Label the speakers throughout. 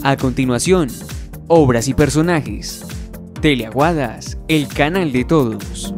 Speaker 1: A continuación, obras y personajes. Teleaguadas, el canal de todos.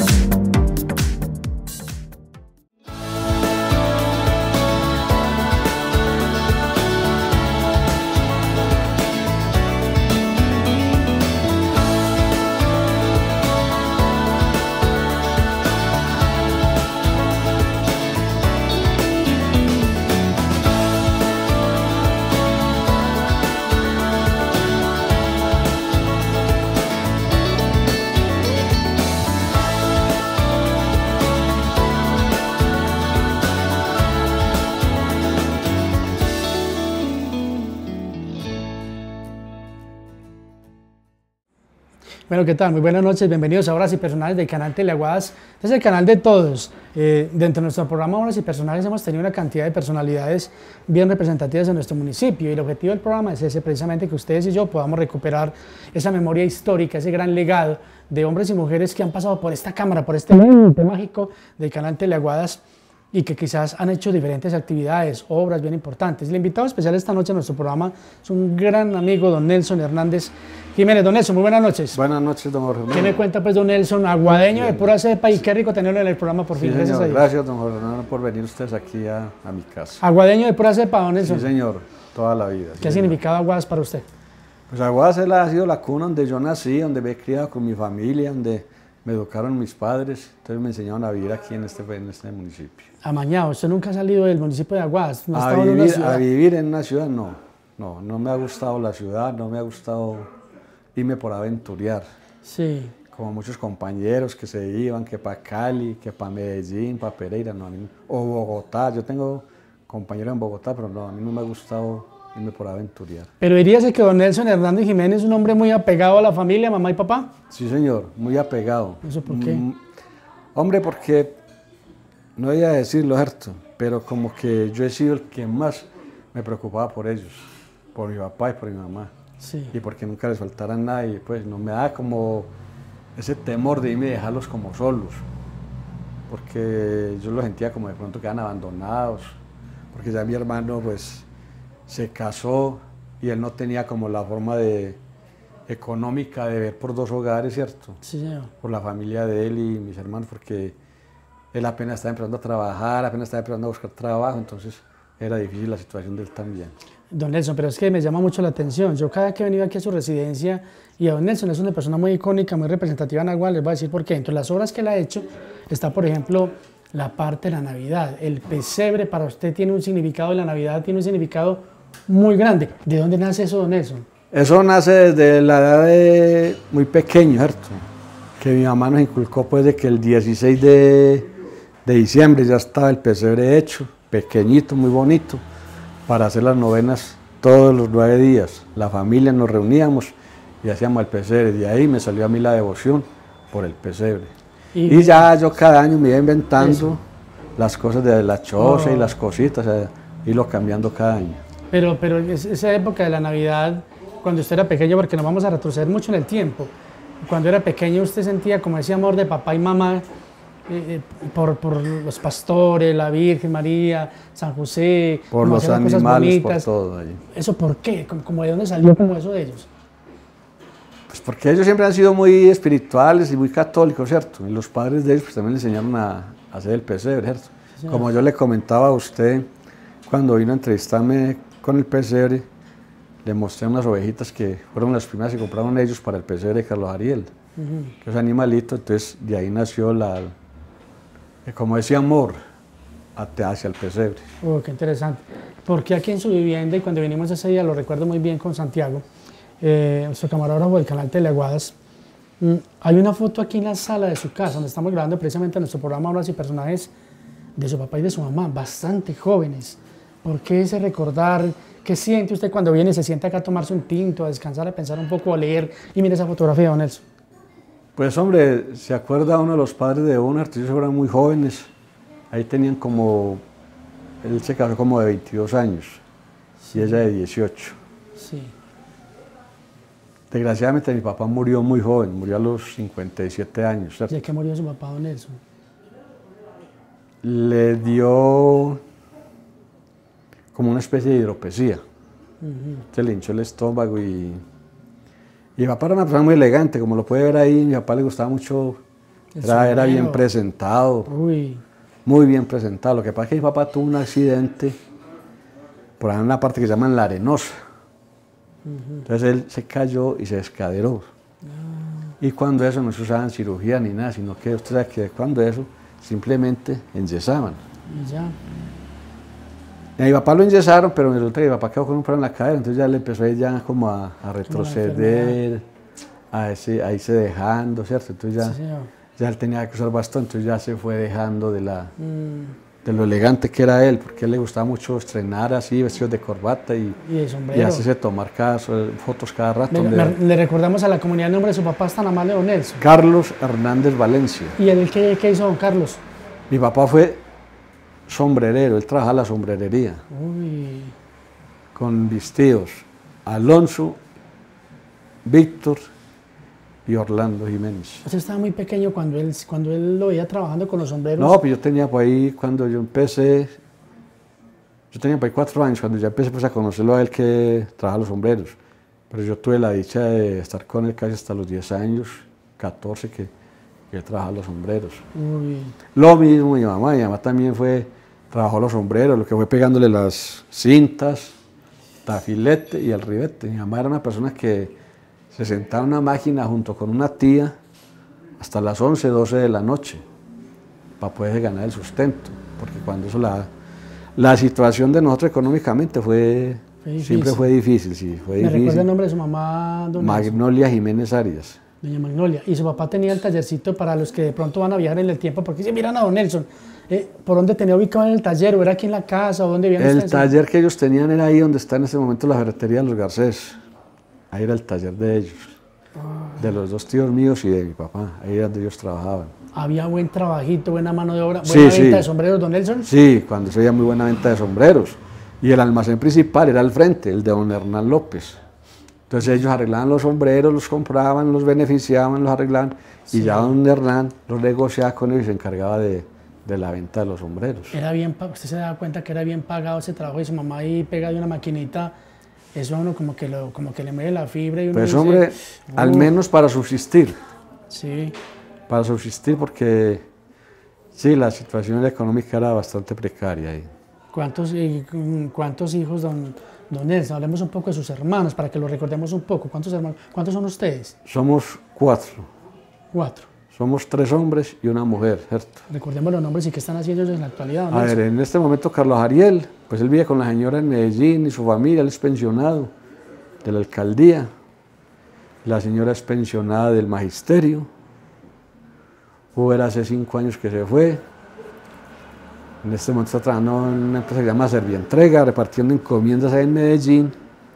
Speaker 2: Bueno, ¿qué tal? Muy buenas noches, bienvenidos a Obras y Personajes del canal Teleaguadas. Este es el canal de todos. Dentro de nuestro programa Obras y Personajes hemos tenido una cantidad de personalidades bien representativas en nuestro municipio y el objetivo del programa es ese, precisamente que ustedes y yo podamos recuperar esa memoria histórica, ese gran legado de hombres y mujeres que han pasado por esta cámara, por este ente mágico del canal Teleaguadas y que quizás han hecho diferentes actividades, obras bien importantes. El invitado especial esta noche a nuestro programa es un gran amigo, don Nelson Hernández Jiménez. Don Nelson, muy buenas noches.
Speaker 3: Buenas noches, don Jorge.
Speaker 2: ¿Qué me cuenta pues don Nelson, aguadeño de pura cepa y qué rico tenerlo en el programa por fin?
Speaker 3: Sí,
Speaker 2: Gracias a Dios.
Speaker 3: Gracias, don Jorge, por venir ustedes aquí a mi casa.
Speaker 2: Aguadeño de pura cepa, don Nelson.
Speaker 3: Sí, señor, toda la vida.
Speaker 2: ¿Qué ha significado Aguadas para usted?
Speaker 3: Pues Aguadas ha sido la cuna donde yo nací, donde me he criado con mi familia, donde me educaron mis padres, entonces me enseñaron a vivir aquí en este municipio.
Speaker 2: Amañado, ¿usted nunca ha salido del municipio de Aguadas? ¿No
Speaker 3: a vivir en una ciudad? No me ha gustado la ciudad, no me ha gustado irme por aventurear.
Speaker 2: Sí.
Speaker 3: Como muchos compañeros que se iban, que para Cali, que para Medellín, para Pereira, no, o Bogotá. Yo tengo compañeros en Bogotá, pero no, a mí no me ha gustado irme por aventurear.
Speaker 2: Pero diríase que don Nelson Hernández Jiménez es un hombre muy apegado a la familia, mamá y papá.
Speaker 3: Sí, señor, muy apegado.
Speaker 2: ¿Eso por qué?
Speaker 3: Hombre, porque, no voy a decirlo, ¿cierto? Pero como que yo he sido el que más me preocupaba por ellos, por mi papá y por mi mamá.
Speaker 2: Sí.
Speaker 3: Y porque nunca les faltara nada y pues no me da como ese temor de irme y dejarlos como solos. Porque yo los sentía como de pronto quedan abandonados. Porque ya mi hermano pues se casó y él no tenía como la forma económica de ver por dos hogares, ¿cierto?
Speaker 2: Sí, señor.
Speaker 3: Por la familia de él y mis hermanos, porque él apenas estaba empezando a trabajar, apenas estaba empezando a buscar trabajo, entonces era difícil la situación de él también.
Speaker 2: Don Nelson, pero es que me llama mucho la atención. Yo cada vez que he venido aquí a su residencia, y a don Nelson es una persona muy icónica, muy representativa en Aguadas, les voy a decir por qué. Entre las obras que él ha hecho está, por ejemplo, la parte de la Navidad. El pesebre para usted tiene un significado, la Navidad tiene un significado muy grande. ¿De dónde nace eso, don Nelson?
Speaker 3: Eso nace desde la edad de muy pequeño, ¿cierto? Que mi mamá nos inculcó pues de que el 16 de diciembre ya estaba el pesebre hecho, pequeñito, muy bonito, para hacer las novenas todos los 9 días. La familia nos reuníamos y hacíamos el pesebre. De ahí me salió a mí la devoción por el pesebre. Y ya yo cada año me iba inventando las cosas de la choza y las cositas, irlo cambiando cada año.
Speaker 2: Pero esa época de la Navidad, cuando usted era pequeño, porque nos vamos a retroceder mucho en el tiempo, cuando era pequeño usted sentía como ese amor de papá y mamá por los pastores, la Virgen María, San José,
Speaker 3: por los animales, por todo allí.
Speaker 2: ¿Eso por qué? ¿Cómo de dónde salió como eso de ellos?
Speaker 3: Pues porque ellos siempre han sido muy espirituales y muy católicos, ¿cierto? Y los padres de ellos pues, también le enseñaron a hacer el pesebre, ¿cierto? Sí. Como yo le comentaba a usted cuando vino a entrevistarme con el pesebre, le mostré unas ovejitas que fueron las primeras que compraron ellos para el pesebre de Carlos Ariel, que es animalito, entonces de ahí nació como ese amor hacia el pesebre.
Speaker 2: Qué interesante. Porque aquí en su vivienda, y cuando vinimos ese día, lo recuerdo muy bien con Santiago, nuestro camarógrafo del canal Teleaguadas, hay una foto aquí en la sala de su casa, donde estamos grabando precisamente nuestro programa Obras y Personajes de su papá y de su mamá, bastante jóvenes. ¿Por qué ese recordar? ¿Qué siente usted cuando viene y se sienta acá a tomarse un tinto, a descansar, a pensar un poco, a leer y mira esa fotografía, don Nelson?
Speaker 3: Pues hombre, se acuerda uno de los padres de uno, ellos eran muy jóvenes, ahí tenían como, él se casó como de 22 años y ella de 18.
Speaker 2: Sí.
Speaker 3: Desgraciadamente mi papá murió muy joven, murió a los 57 años. ¿Cierto?
Speaker 2: ¿De qué murió su papá, don Nelson?
Speaker 3: Le dio como una especie de hidropesía. Se le hinchó el estómago y mi papá era una persona muy elegante, como lo puede ver ahí, mi papá le gustaba mucho, era bien presentado, muy bien presentado. Lo que pasa es que mi papá tuvo un accidente por ahí en una parte que se llama La Arenosa. Entonces él se cayó y se descaderó. Y cuando eso no se usaban cirugía ni nada, sino que usted sabe que cuando eso simplemente enyesaban.
Speaker 2: Y ya.
Speaker 3: Y a mi papá lo enyesaron, pero resulta que mi papá quedó con un problema en la cadera, entonces ya le empezó a ir ya como a retroceder, a irse dejando, ¿cierto? Entonces ya,
Speaker 2: Sí,
Speaker 3: ya él tenía que usar bastón, entonces ya se fue dejando de lo elegante que era él, porque a él le gustaba mucho estrenar así, vestidos de corbata y
Speaker 2: de sombrero.
Speaker 3: y hacerse tomar fotos cada rato.
Speaker 2: Le recordamos a la comunidad el nombre de su papá, tan amable, don Nelson.
Speaker 3: Carlos Hernández Valencia.
Speaker 2: ¿Y él qué hizo, don Carlos?
Speaker 3: Mi papá fue sombrerero, él trabajaba en la sombrerería. Con mis tíos Alonso, Víctor y Orlando Jiménez.
Speaker 2: Usted estaba muy pequeño cuando él lo veía trabajando con los sombreros.
Speaker 3: No, pues yo tenía por ahí, cuando yo empecé, yo tenía por ahí 4 años, cuando ya empecé pues, a conocerlo a él que trabaja los sombreros. Pero yo tuve la dicha de estar con él casi hasta los 10 años, 14, que él trabajaba los sombreros. Lo mismo mi mamá también trabajó los sombreros, lo que fue pegándole las cintas, tafilete y el ribete. Mi mamá era una persona que se sentaba en una máquina junto con una tía hasta las 11, 12 de la noche para poder ganar el sustento, porque cuando eso la situación de nosotros económicamente siempre fue difícil, sí, fue difícil.
Speaker 2: ¿Me recuerda el nombre de su mamá, don
Speaker 3: Magnolia Jiménez Arias.
Speaker 2: Doña Magnolia. Y su papá tenía el tallercito para los que de pronto van a viajar en el tiempo, porque si miran a don Nelson, ¿por dónde tenía ubicado en el taller? ¿O era aquí en la casa? ¿O dónde vivían ustedes?
Speaker 3: El taller que ellos tenían era ahí donde está en este momento la ferretería de los Garcés. Ahí era el taller de ellos, de los 2 tíos míos y de mi papá, ahí era donde ellos trabajaban.
Speaker 2: ¿Había buen trabajito, buena mano de obra, buena venta de sombreros, don Nelson?
Speaker 3: Sí, cuando se veía muy buena venta de sombreros. Y el almacén principal era al frente, el de don Hernán López. Entonces ellos arreglaban los sombreros, los compraban, los beneficiaban, los arreglaban, y ya don Hernán los negociaba con ellos y se encargaba de la venta de los sombreros.
Speaker 2: Usted se daba cuenta que era bien pagado ese trabajo, y su mamá ahí pega de una maquinita, eso a uno como que le mueve la fibra y uno
Speaker 3: pues
Speaker 2: dice,
Speaker 3: hombre, al menos para subsistir.
Speaker 2: Sí.
Speaker 3: Para subsistir porque sí, la situación económica era bastante precaria ahí.
Speaker 2: ¿Cuántos hijos, don Nelson? Hablemos un poco de sus hermanos para que lo recordemos un poco. ¿Cuántos hermanos? ¿Cuántos son ustedes?
Speaker 3: Somos 4.
Speaker 2: 4.
Speaker 3: Somos 3 hombres y una mujer, ¿cierto?
Speaker 2: Recordemos los nombres y qué están haciendo ellos en la actualidad.
Speaker 3: A ver, en este momento Carlos Ariel, pues él vive con la señora en Medellín y su familia, él es pensionado de la alcaldía. La señora es pensionada del magisterio. Era hace 5 años que se fue. En este momento está trabajando en una empresa que se llama Servientrega, repartiendo encomiendas ahí en Medellín.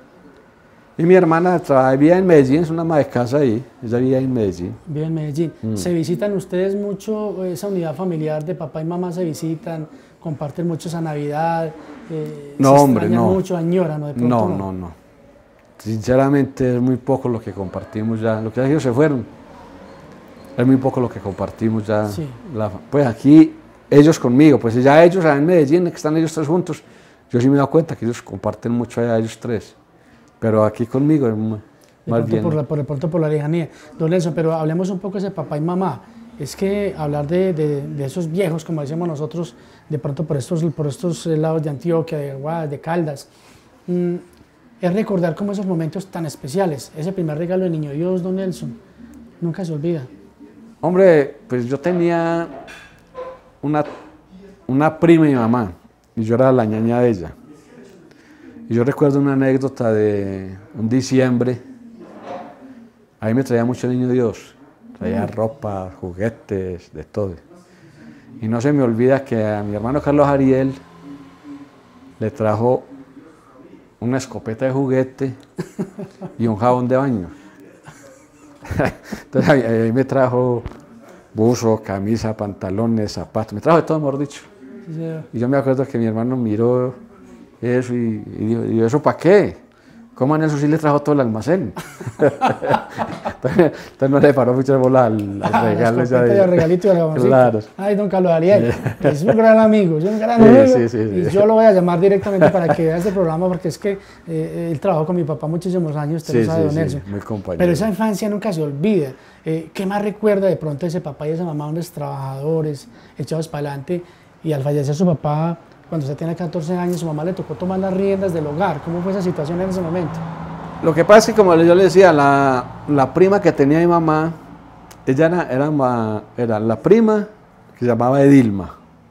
Speaker 3: Y mi hermana vivía en Medellín, es una ama de casa ahí, ella vivía en Medellín.
Speaker 2: Vive en Medellín. ¿Se visitan ustedes mucho, esa unidad familiar de papá y mamá se visitan, comparten mucho esa Navidad?
Speaker 3: No, hombre, no.
Speaker 2: Mucho, añoran, ¿no? De pronto
Speaker 3: no. Sinceramente es muy poco lo que compartimos ya. Lo que ellos se fueron, es muy poco lo que compartimos ya.
Speaker 2: Sí.
Speaker 3: Pues aquí, ellos conmigo, pues ya ellos allá en Medellín, que están ellos 3 juntos, yo sí me he dado cuenta que ellos comparten mucho allá, ellos 3. Pero aquí conmigo es más bien.
Speaker 2: De pronto por la lejanía. Don Nelson, pero hablemos un poco de ese papá y mamá. Es que hablar de esos viejos, como decimos nosotros, de pronto por estos lados de Antioquia, de Aguadas, de Caldas, es recordar como esos momentos tan especiales. Ese primer regalo de Niño Dios, don Nelson, nunca se olvida.
Speaker 3: Hombre, pues yo tenía una prima de mi mamá, y yo era la ñaña de ella. Y yo recuerdo una anécdota de un diciembre, ahí me traía mucho Niño Dios, traía ropa, juguetes, de todo. Y no se me olvida que a mi hermano Carlos Ariel le trajo una escopeta de juguete y un jabón de baño. Entonces ahí me trajo buzo, camisa, pantalones, zapatos, me trajo de todo, mejor dicho.
Speaker 2: Sí.
Speaker 3: Y yo me acuerdo que mi hermano miró eso y dijo, ¿y eso para qué? ¿Cómo en eso sí le trajo todo el almacén? entonces no le paró mucho bola al regalo.
Speaker 2: El regalito de la
Speaker 3: Claro.
Speaker 2: Ay, don Carlos Ariel, es un gran amigo, es un gran amigo. Y yo lo voy a llamar directamente para que vea este programa, porque es que él trabajó con mi papá muchísimos años, usted lo sabe, don Nelson.
Speaker 3: Muy compañero.
Speaker 2: Pero esa infancia nunca se olvida. ¿Qué más recuerda de pronto ese papá y esa mamá, unos trabajadores, echados para adelante? Y al fallecer su papá, cuando usted tiene 14 años, su mamá le tocó tomar las riendas del hogar. ¿Cómo fue esa situación en ese momento?
Speaker 3: Lo que pasa es que, como yo le decía, la prima que tenía mi mamá, ella era la prima que se llamaba Edilma.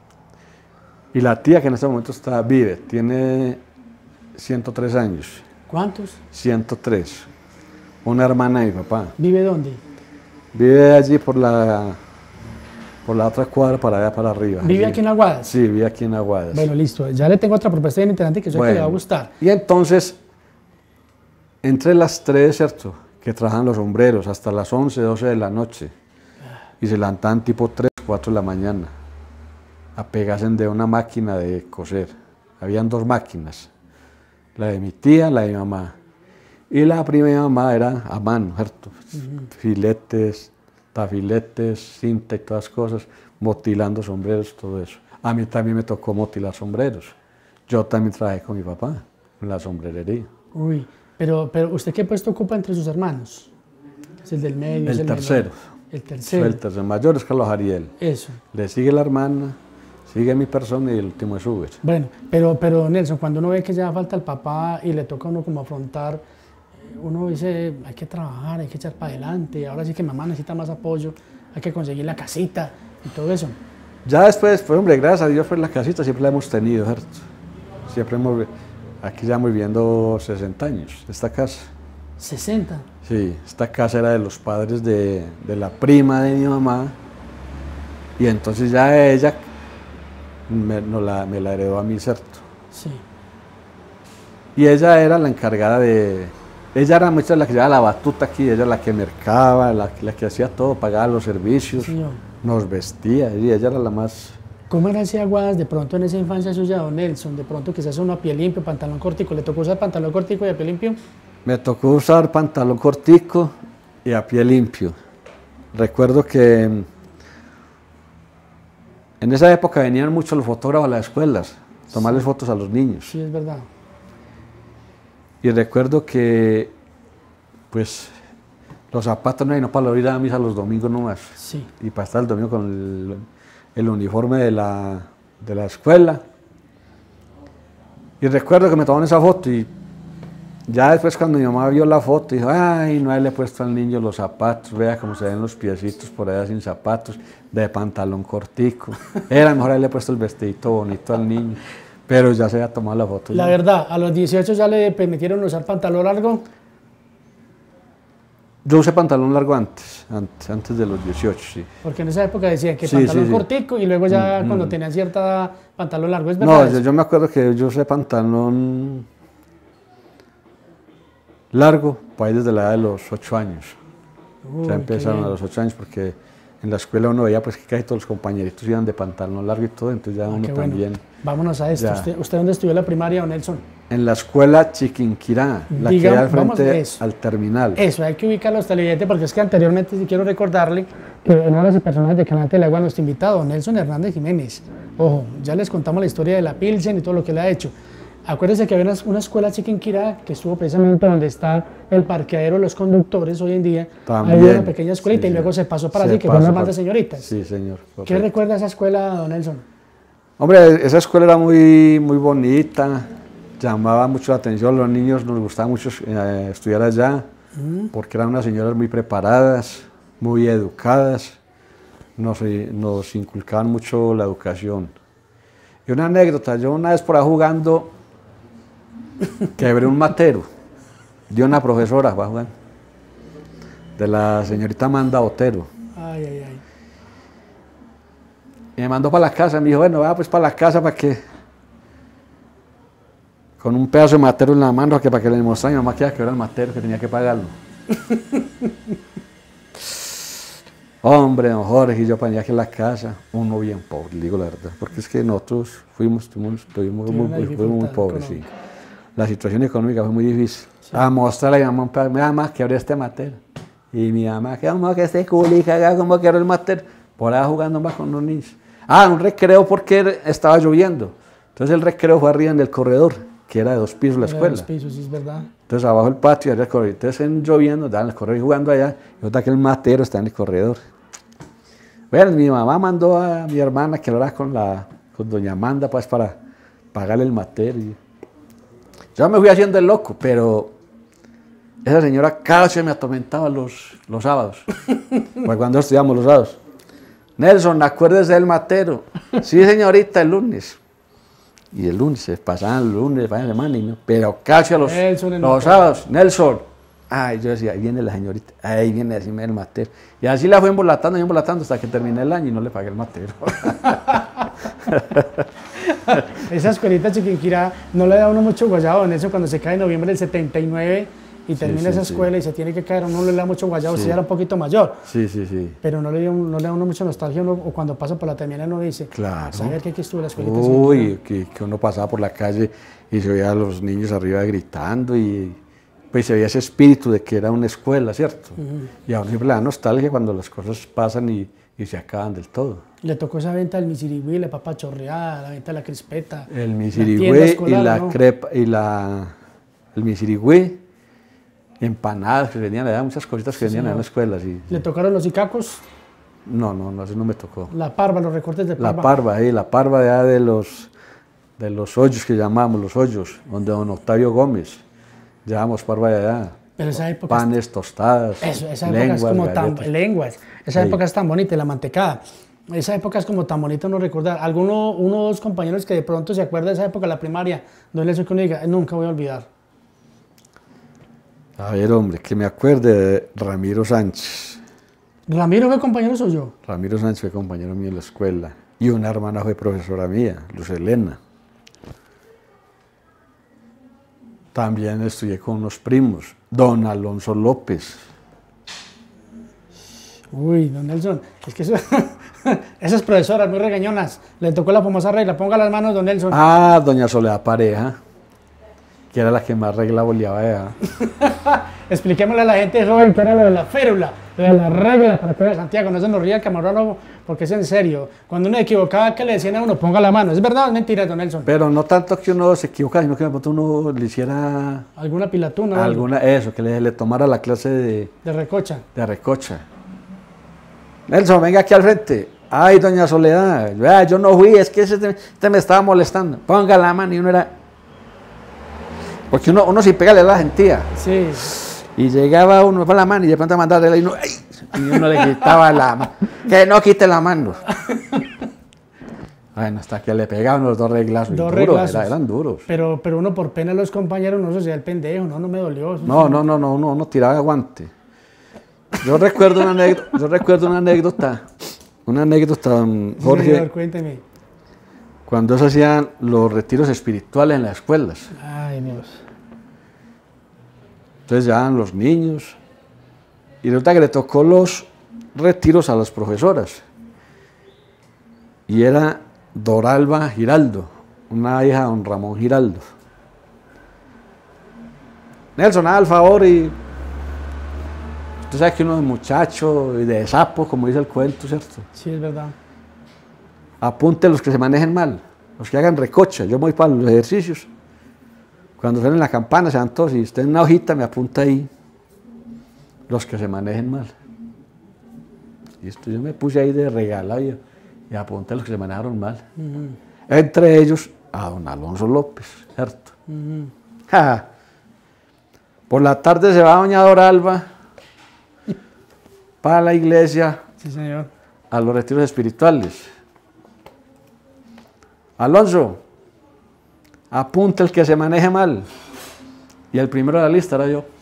Speaker 3: Y la tía que en este momento vive, tiene 103 años.
Speaker 2: ¿Cuántos?
Speaker 3: 103. Una hermana de mi papá.
Speaker 2: ¿Vive dónde?
Speaker 3: Vive allí por la otra cuadra, para allá para arriba.
Speaker 2: ¿Vive
Speaker 3: allí.
Speaker 2: aquí en Aguadas?
Speaker 3: Sí, vive aquí en Aguadas.
Speaker 2: Bueno, listo. Ya le tengo otra propuesta bien interesante que sé que le va a gustar.
Speaker 3: Y entonces, entre las 3, ¿cierto?, que trabajan los sombreros hasta las 11, 12 de la noche, y se levantan tipo 3, 4 de la mañana, a pegarse de una máquina de coser. Habían 2 máquinas, la de mi tía, la de mi mamá. Y la prima de mi mamá era a mano, ¿cierto? Filetes, tafiletes, cinta y todas cosas, motilando sombreros, todo eso. A mí también me tocó motilar sombreros. Yo también trabajé con mi papá en la sombrerería.
Speaker 2: Uy, pero ¿usted qué puesto ocupa entre sus hermanos? ¿Es el del medio?
Speaker 3: El tercero.
Speaker 2: El tercero.
Speaker 3: El tercero mayor es Carlos Ariel.
Speaker 2: Eso.
Speaker 3: Le sigue la hermana, sigue mi persona y el último es Uber.
Speaker 2: Bueno, pero Nelson, cuando uno ve que ya falta el papá y le toca a uno como afrontar, uno dice, hay que trabajar, hay que echar para adelante, ahora sí que mamá necesita más apoyo, hay que conseguir la casita y todo eso.
Speaker 3: Ya después, pues hombre, gracias a Dios, pues la casita siempre la hemos tenido, ¿cierto? Siempre aquí ya hemos viviendo 60 años, esta casa.
Speaker 2: ¿60?
Speaker 3: Sí, esta casa era de los padres de la prima de mi mamá, y entonces ya ella me la heredó a mí, ¿cierto?
Speaker 2: Sí.
Speaker 3: Y ella era la encargada ella era mucho la que llevaba la batuta aquí, ella la que mercaba, la que hacía todo, pagaba los servicios,
Speaker 2: Sí,
Speaker 3: nos vestía, y ella era la más...
Speaker 2: ¿Cómo era ese Aguadas de pronto en esa infancia suya, don Nelson? De pronto quizás uno a pie limpio, pantalón cortico, ¿le tocó usar pantalón cortico y a pie limpio?
Speaker 3: Me tocó usar pantalón cortico y a pie limpio. Recuerdo que en esa época venían muchos los fotógrafos a las escuelas, tomarles fotos a los niños.
Speaker 2: Sí, es verdad.
Speaker 3: Y recuerdo que, pues, los zapatos no para ir a misa los domingos nomás.
Speaker 2: Sí.
Speaker 3: Y para estar el domingo con el uniforme de la escuela. Y recuerdo que me tomaron esa foto y ya después cuando mi mamá vio la foto, dijo, ay, no le he puesto al niño los zapatos, vea cómo se ven los piecitos por allá sin zapatos, de pantalón cortico. Era mejor haberle puesto el vestidito bonito al niño. Pero ya se había tomado la foto.
Speaker 2: La verdad, a los 18 ya le permitieron usar pantalón largo.
Speaker 3: Yo usé pantalón largo antes de los 18, sí.
Speaker 2: Porque en esa época decían que
Speaker 3: Sí,
Speaker 2: pantalón
Speaker 3: sí, sí.
Speaker 2: cortico y luego ya cuando tenían cierta edad, pantalón largo, ¿es verdad?
Speaker 3: No, yo me acuerdo que yo usé pantalón largo, por ahí desde la edad de los 8 años.
Speaker 2: Uy,
Speaker 3: Ya empezaron
Speaker 2: qué
Speaker 3: a
Speaker 2: bien.
Speaker 3: los 8 años porque en la escuela uno veía pues que casi todos los compañeritos iban de pantalón largo y todo, entonces ya uno
Speaker 2: Qué bueno.
Speaker 3: también.
Speaker 2: Vámonos a esto.
Speaker 3: Ya.
Speaker 2: ¿Usted dónde estudió la primaria, don Nelson?
Speaker 3: En la escuela Chiquinquirá, la que
Speaker 2: Diga,
Speaker 3: hay al
Speaker 2: vamos a
Speaker 3: frente
Speaker 2: eso.
Speaker 3: al terminal.
Speaker 2: Eso, hay que ubicar a los televidentes porque es que anteriormente sí quiero recordarle que uno de los personajes de Canal Teleagua, nuestro invitado, Nelson Hernández Jiménez. Ojo, ya les contamos la historia de la Pilsen y todo lo que le ha hecho. Acuérdense que había una escuela Chiquinquirá que estuvo precisamente donde está el parqueadero de los conductores hoy en día.
Speaker 3: También.
Speaker 2: Había una pequeña escuelita
Speaker 3: Sí,
Speaker 2: y luego
Speaker 3: sí.
Speaker 2: se pasó para
Speaker 3: Se
Speaker 2: allí, que fue
Speaker 3: pasó
Speaker 2: una más
Speaker 3: para-
Speaker 2: de señoritas.
Speaker 3: Sí, señor.
Speaker 2: ¿Qué
Speaker 3: correcto.
Speaker 2: recuerda esa escuela, don Nelson?
Speaker 3: Hombre, esa escuela era muy bonita, llamaba mucho la atención, los niños nos gustaba mucho estudiar allá, porque eran unas señoras muy preparadas, muy educadas, nos inculcaban mucho la educación. Y una anécdota, yo una vez por ahí jugando, quebré un matero de una profesora, va jugando, de la señorita Amanda Otero.
Speaker 2: Ay, ay, ay.
Speaker 3: Y me mandó para la casa, me dijo, bueno, va pues para la casa para que, con un pedazo de matero en la mano, para que le demostrara a mi mamá que era el matero, que tenía que pagarlo. Hombre, don Jorge, y yo para allá que en la casa, uno bien pobre, le digo la verdad, porque es que nosotros fuimos muy
Speaker 2: Tuvieron una
Speaker 3: pobres, sí.
Speaker 2: dificultad
Speaker 3: la situación económica fue muy difícil. Sí. A mostrarle a mi mamá que abrió este mater. Y mi mamá, que vamos que este culi, que haga como que abrió el mater, por ahí jugando más con los niños. Un recreo porque estaba lloviendo. Entonces el recreo fue arriba en el corredor, que era de 2 pisos la escuela.
Speaker 2: 2 pisos, sí, es verdad.
Speaker 3: Entonces abajo el patio, arriba el corredor. Entonces lloviendo, daban el corredor y jugando allá. Y otra que el matero está en el corredor. Bueno, mi mamá mandó a mi hermana que hablara con doña Amanda pues, para pagarle el matero. Yo me fui haciendo el loco, pero esa señora cada vez me atormentaba los sábados. Pues cuando estudiamos los sábados. Nelson, acuérdese del matero. Sí, señorita, el lunes. Y el lunes, pasaban el lunes, pasaban la semana, ¿no? Pero casi a los sábados. Nelson. Ay, yo decía, ahí viene la señorita, ahí viene a decirme el matero. Y así la fue embolatando hasta que terminé el año y no le pagué el matero.
Speaker 2: Esa escuelita Chiquinquirá no le da a uno mucho guayabo en eso cuando se cae en noviembre del 79 y termina esa escuela y se tiene que caer, uno no le da mucho guayabo, si ya era un poquito mayor.
Speaker 3: Sí.
Speaker 2: Pero no le da a uno mucha nostalgia, o cuando pasa por la terminal uno dice,
Speaker 3: claro.
Speaker 2: Saber que aquí estuvo la escuelita.
Speaker 3: Uy, que uno pasaba por la calle y se veía a los niños arriba gritando y pues se veía ese espíritu de que era una escuela, ¿cierto? Y a uno siempre le da nostalgia cuando las cosas pasan y se acaban del todo.
Speaker 2: Le tocó esa venta del misirigüí, la papa chorreada, la venta de la crispeta.
Speaker 3: El misirigüí y la crepa y el misirigüí, empanadas que vendían, le daban muchas cositas que vendían en la escuela. Sí.
Speaker 2: ¿Le tocaron los icacos?
Speaker 3: No, eso no me tocó.
Speaker 2: La parva, los recortes de parva.
Speaker 3: La parva ya de los hoyos que llamamos, los hoyos, donde don Octavio Gómez, llevamos parva de allá.
Speaker 2: Pero esa época
Speaker 3: panes, tostadas,
Speaker 2: esa
Speaker 3: lenguas,
Speaker 2: época es como lenguas. Esa época es tan bonita, la mantecada. Esa época es como tan bonito no recordar. Uno o dos compañeros que de pronto se acuerda de esa época, la primaria, donde eso que uno diga, nunca voy a olvidar.
Speaker 3: A ver, hombre, que me acuerde de Ramiro Sánchez.
Speaker 2: ¿Ramiro fue compañero suyo?
Speaker 3: Ramiro Sánchez fue compañero mío en la escuela. Y una hermana fue profesora mía, Luz Elena. También estudié con unos primos, don Alonso López.
Speaker 2: Uy, don Nelson, es que esas profesoras muy regañonas, le tocó la famosa regla, ponga las manos, don Nelson.
Speaker 3: Doña Soledad Pareja, que era la que más regla boleaba allá.
Speaker 2: Expliquémosle a la gente joven que era lo de la férula, lo de la regla para que vea Santiago, no se nos ría el camarógrafo, porque es en serio. Cuando uno se equivocaba, que le decían a uno, ponga la mano. ¿Es verdad o es mentira, don Nelson?
Speaker 3: Pero no tanto que uno se equivocara, sino que de pronto uno le hiciera...
Speaker 2: ¿Alguna pilatuna?
Speaker 3: Eso, que le tomara la clase de
Speaker 2: recocha.
Speaker 3: De recocha. Nelson, venga aquí al frente. Ay, doña Soledad, yo no fui, es que este me estaba molestando. Ponga la mano y uno era... Porque uno sin pegarle a la gentía.
Speaker 2: Sí.
Speaker 3: Y llegaba uno con la mano y de pronto mandarle y uno le quitaba la mano. Que no quite la mano. Bueno, hasta que le pegaban los 2 reglazos. Eran duros.
Speaker 2: Pero uno por pena a los compañeros no se hacía el pendejo, no me dolió.
Speaker 3: No tiraba guante. Yo recuerdo una anécdota, Jorge.
Speaker 2: Señor, cuénteme.
Speaker 3: Cuando se hacían los retiros espirituales en las escuelas.
Speaker 2: Ay, Dios.
Speaker 3: Entonces llevaban los niños y resulta que le tocó los retiros a las profesoras. Y era Doralba Giraldo, una hija de don Ramón Giraldo. Nelson, haga el favor y... Usted sabe que uno es muchacho y de sapo, como dice el cuento, ¿cierto?
Speaker 2: Sí, es verdad.
Speaker 3: Apunte los que se manejen mal, los que hagan recocha. Yo voy para los ejercicios. Cuando suenen la campana, se dan todos, y usted en una hojita me apunta ahí los que se manejen mal. Y esto yo me puse ahí de regalado y apunté a los que se manejaron mal. Entre ellos, a don Alonso López, ¿cierto? Por la tarde se va doña Doralba para la iglesia,
Speaker 2: sí, señor,
Speaker 3: a los retiros espirituales. Alonso, apunta el que se maneje mal. Y el primero de la lista era yo.